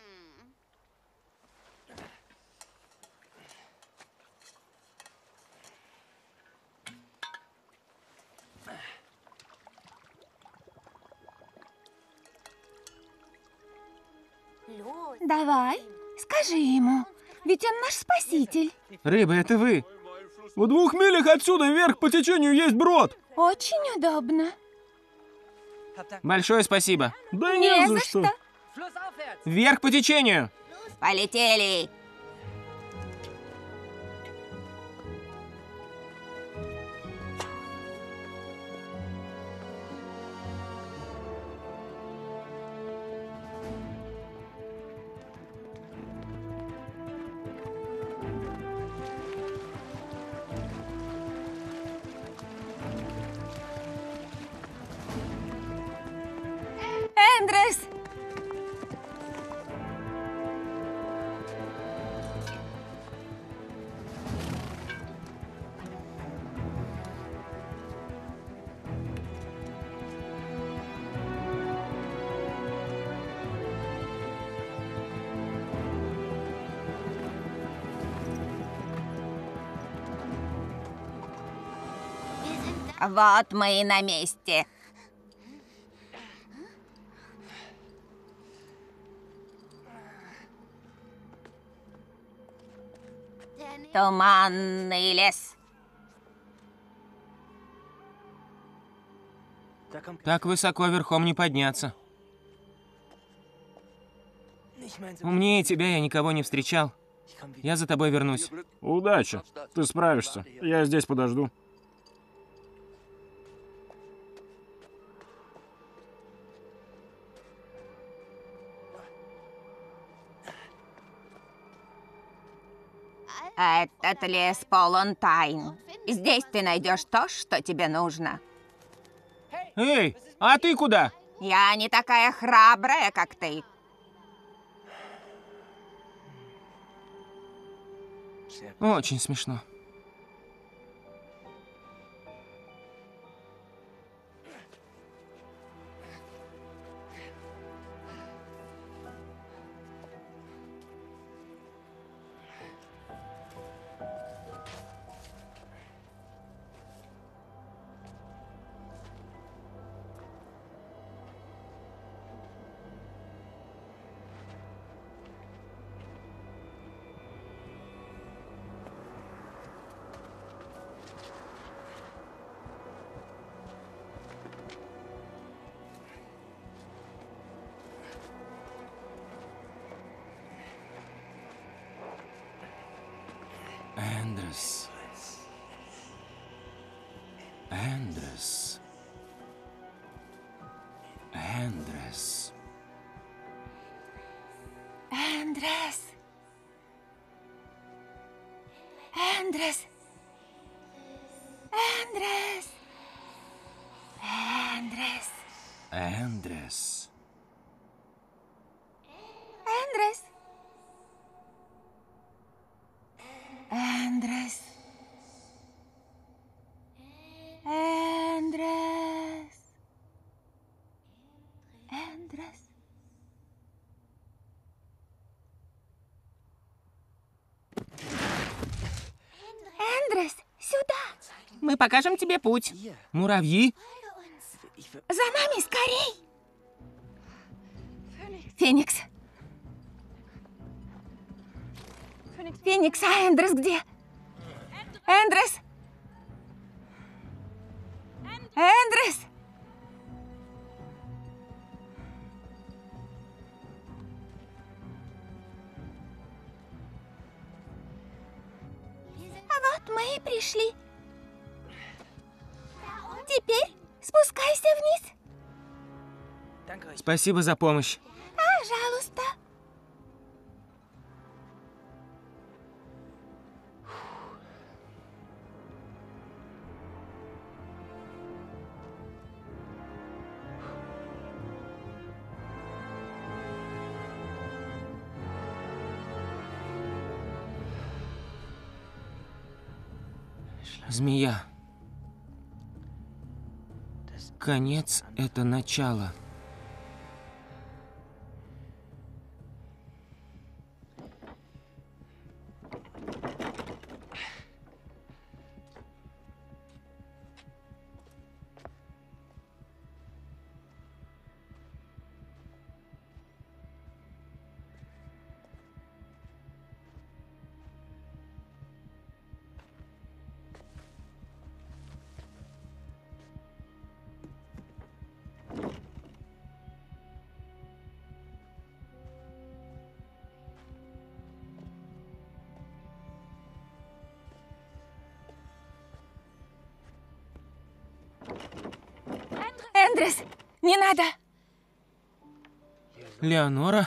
Давай, скажи ему. Ведь он наш спаситель. Рыба, это вы. В двух милях отсюда вверх по течению есть брод. Очень удобно. Большое спасибо. Да Не за что. Вверх по течению. Полетели. Эндрюс! Вот мы и на месте. Туманный лес. Так высоко верхом не подняться. Умнее тебя я никого не встречал. Я за тобой вернусь. Удачи. Ты справишься. Я здесь подожду. Этот лес полон тайн. Здесь ты найдешь то, что тебе нужно. Эй, а ты куда? Я не такая храбрая, как ты. Очень смешно. Эндрюс. Эндрюс. Эндрюс. Эндрюс. Эндрюс. Эндрюс. Эндрюс. Эндрюс. Эндрюс. Эндрюс. Эндрюс. Эндрюс. Эндрюс, сюда! Мы покажем тебе путь. Муравьи? За нами, скорей! Феникс. Феникс, а Эндрес где? Эндрес! Эндрес! Вот мы и пришли. Теперь спускайся вниз. Спасибо за помощь. Пожалуйста. Змея. Конец — это начало. Эндрес, не надо. Леонора?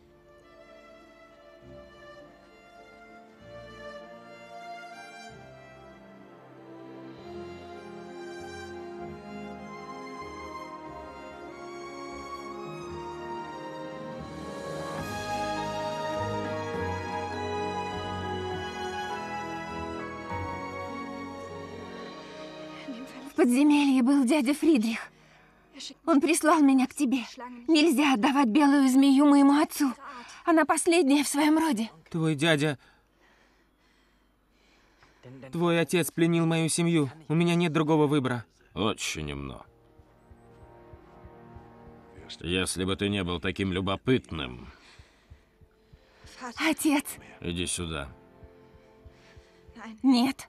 В подземелье был дядя Фридрих. Он прислал меня к тебе. Нельзя отдавать белую змею моему отцу. Она последняя в своем роде. Твой дядя... Твой отец пленил мою семью. У меня нет другого выбора. Очень умно. Если бы ты не был таким любопытным, Отец, иди сюда. нет.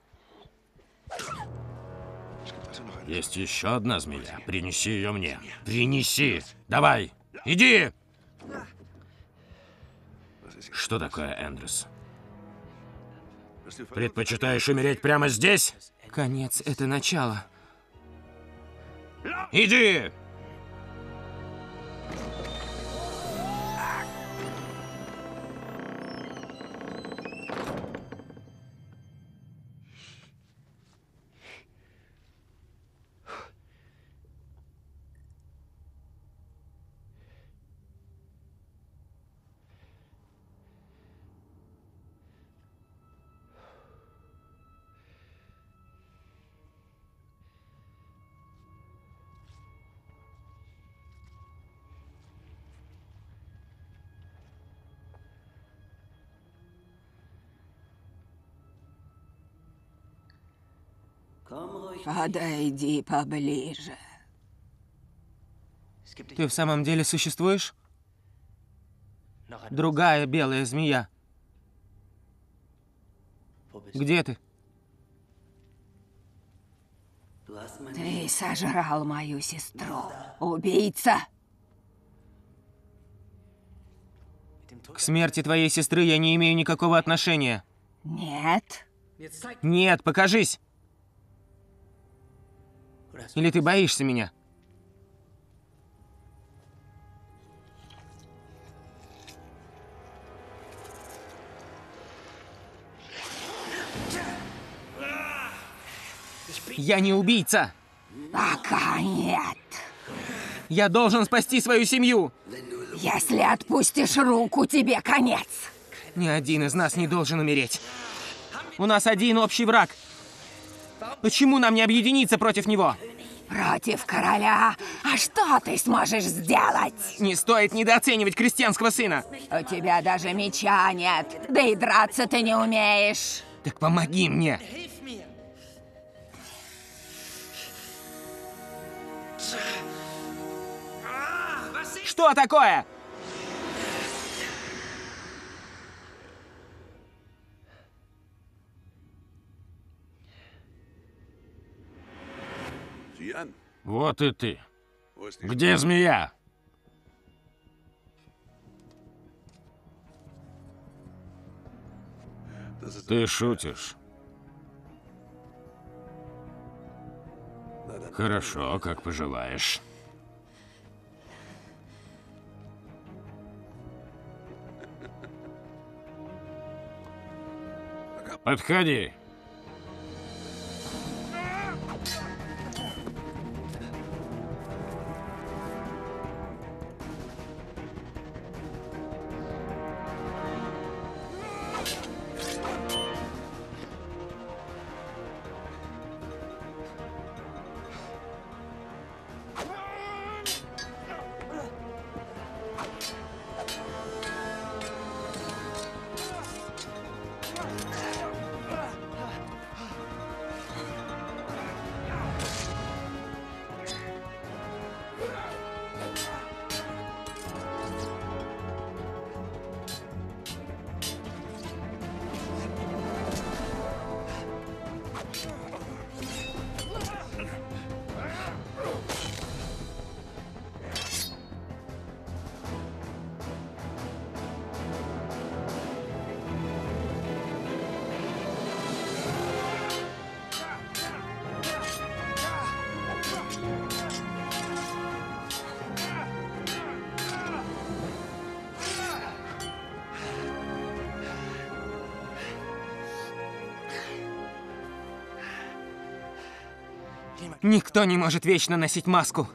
Есть еще одна змея. Принеси ее мне. Принеси. Давай. Иди. Что такое, Эндрюс? Предпочитаешь умереть прямо здесь? Конец — это начало. Иди. Подойди поближе. Ты в самом деле существуешь? Другая белая змея. Где ты? Ты сожрал мою сестру. Убийца. К смерти твоей сестры я не имею никакого отношения. Нет. Нет, покажись! Или ты боишься меня? Я не убийца! Пока нет. Я должен спасти свою семью! Если отпустишь руку, тебе конец. Ни один из нас не должен умереть. У нас один общий враг. Почему нам не объединиться против него? Против короля? А что ты сможешь сделать? Не стоит недооценивать крестьянского сына. У тебя даже меча нет. Да и драться ты не умеешь. Так помоги мне. что такое? Вот и ты. Где змея? Ты шутишь. Хорошо, как пожелаешь. Подходи. Никто не может вечно носить маску.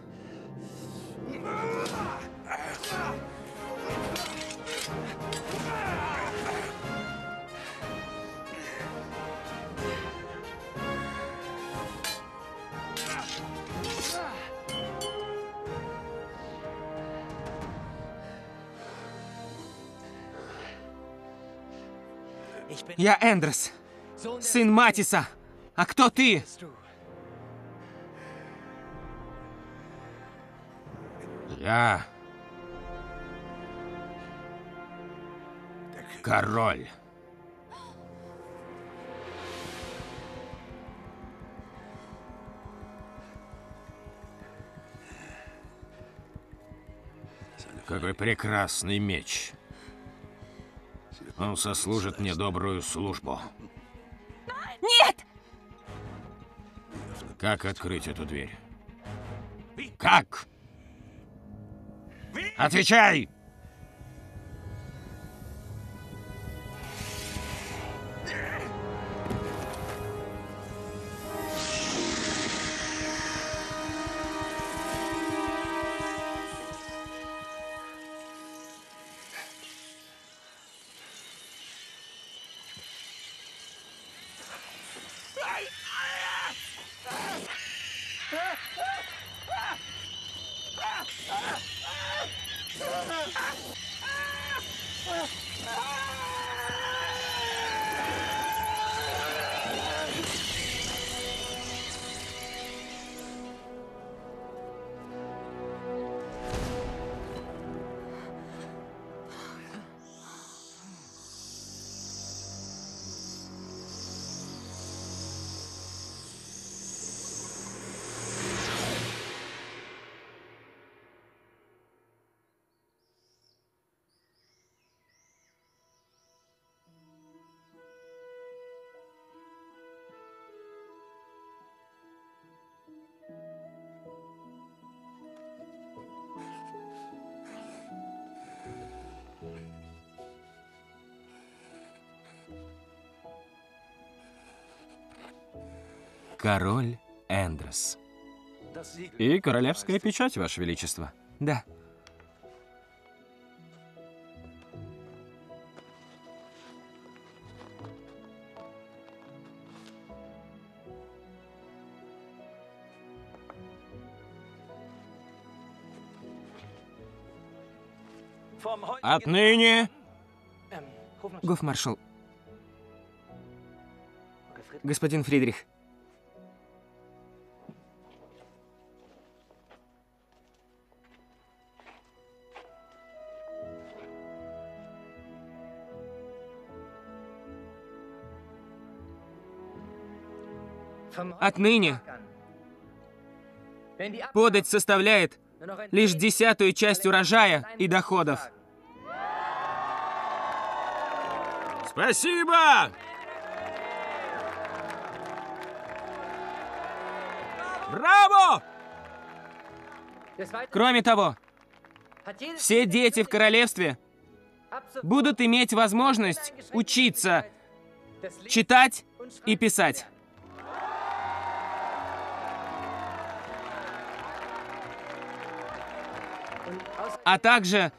Я Эндрос, сын Матиса. А кто ты? Я... король. Какой прекрасный меч. Он сослужит мне добрую службу. Нет! Как открыть эту дверь? Как? Отвечай! Король Эндрос. И королевская печать, Ваше Величество. Да. Отныне... Гофмаршал. Господин Фридрих. Отныне подать составляет лишь десятую часть урожая и доходов. Спасибо! Браво! Кроме того, все дети в королевстве будут иметь возможность учиться читать и писать. А также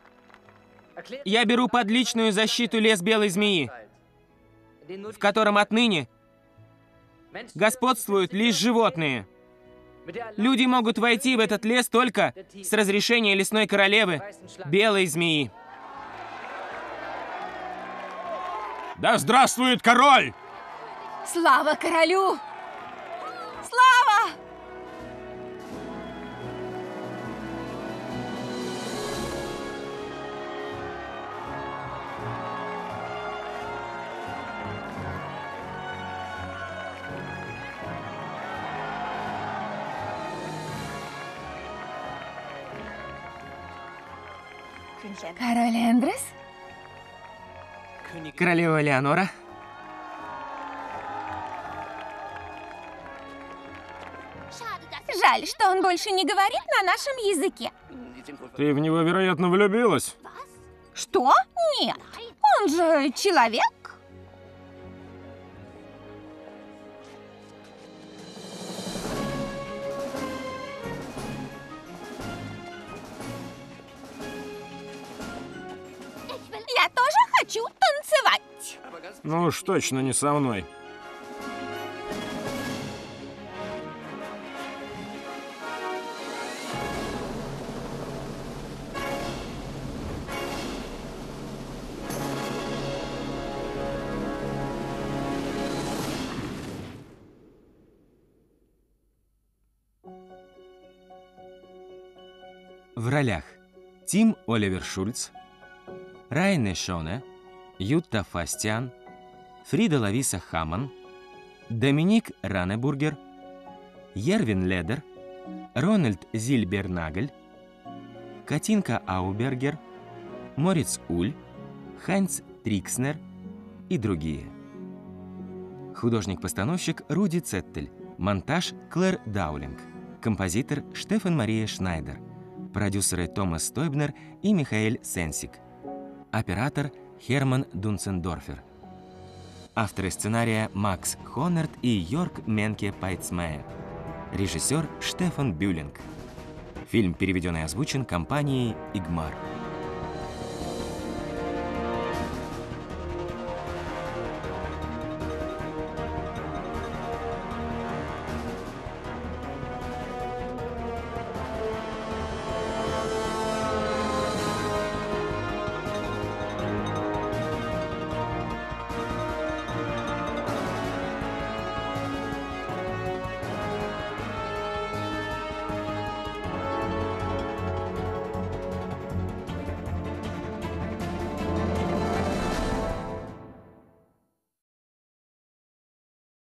я беру под личную защиту лес белой змеи, в котором отныне господствуют лишь животные. Люди могут войти в этот лес только с разрешения лесной королевы белой змеи. Да здравствует король! Слава королю! Слава! Король Эндрес? Королева Леонора. Жаль, что он больше не говорит на нашем языке. Ты в него, вероятно, влюбилась? Что? Нет. Он же человек. Я тоже хочу танцевать. Ну уж точно не со мной. В ролях Тим Оливер Шульц, Райне Шоне, Ютта Фастиан, Фрида Лависа Хамман, Доминик Ранебургер, Ервин Ледер, Рональд Зильбернагель, Катинка Аубергер, Мориц Уль, Хайнц Трикснер и другие. Художник-постановщик Руди Цеттель, монтаж Клэр Даулинг, композитор Штефан Мария Шнайдер, продюсеры Томас Тойбнер и Михаэль Сенсик, оператор Херман Дунцендорфер, авторы сценария Макс Хоннерт и Йорк Менке Пайцмейер, режиссер Штефан Бюлинг. Фильм переведен и озвучен компанией «Игмар».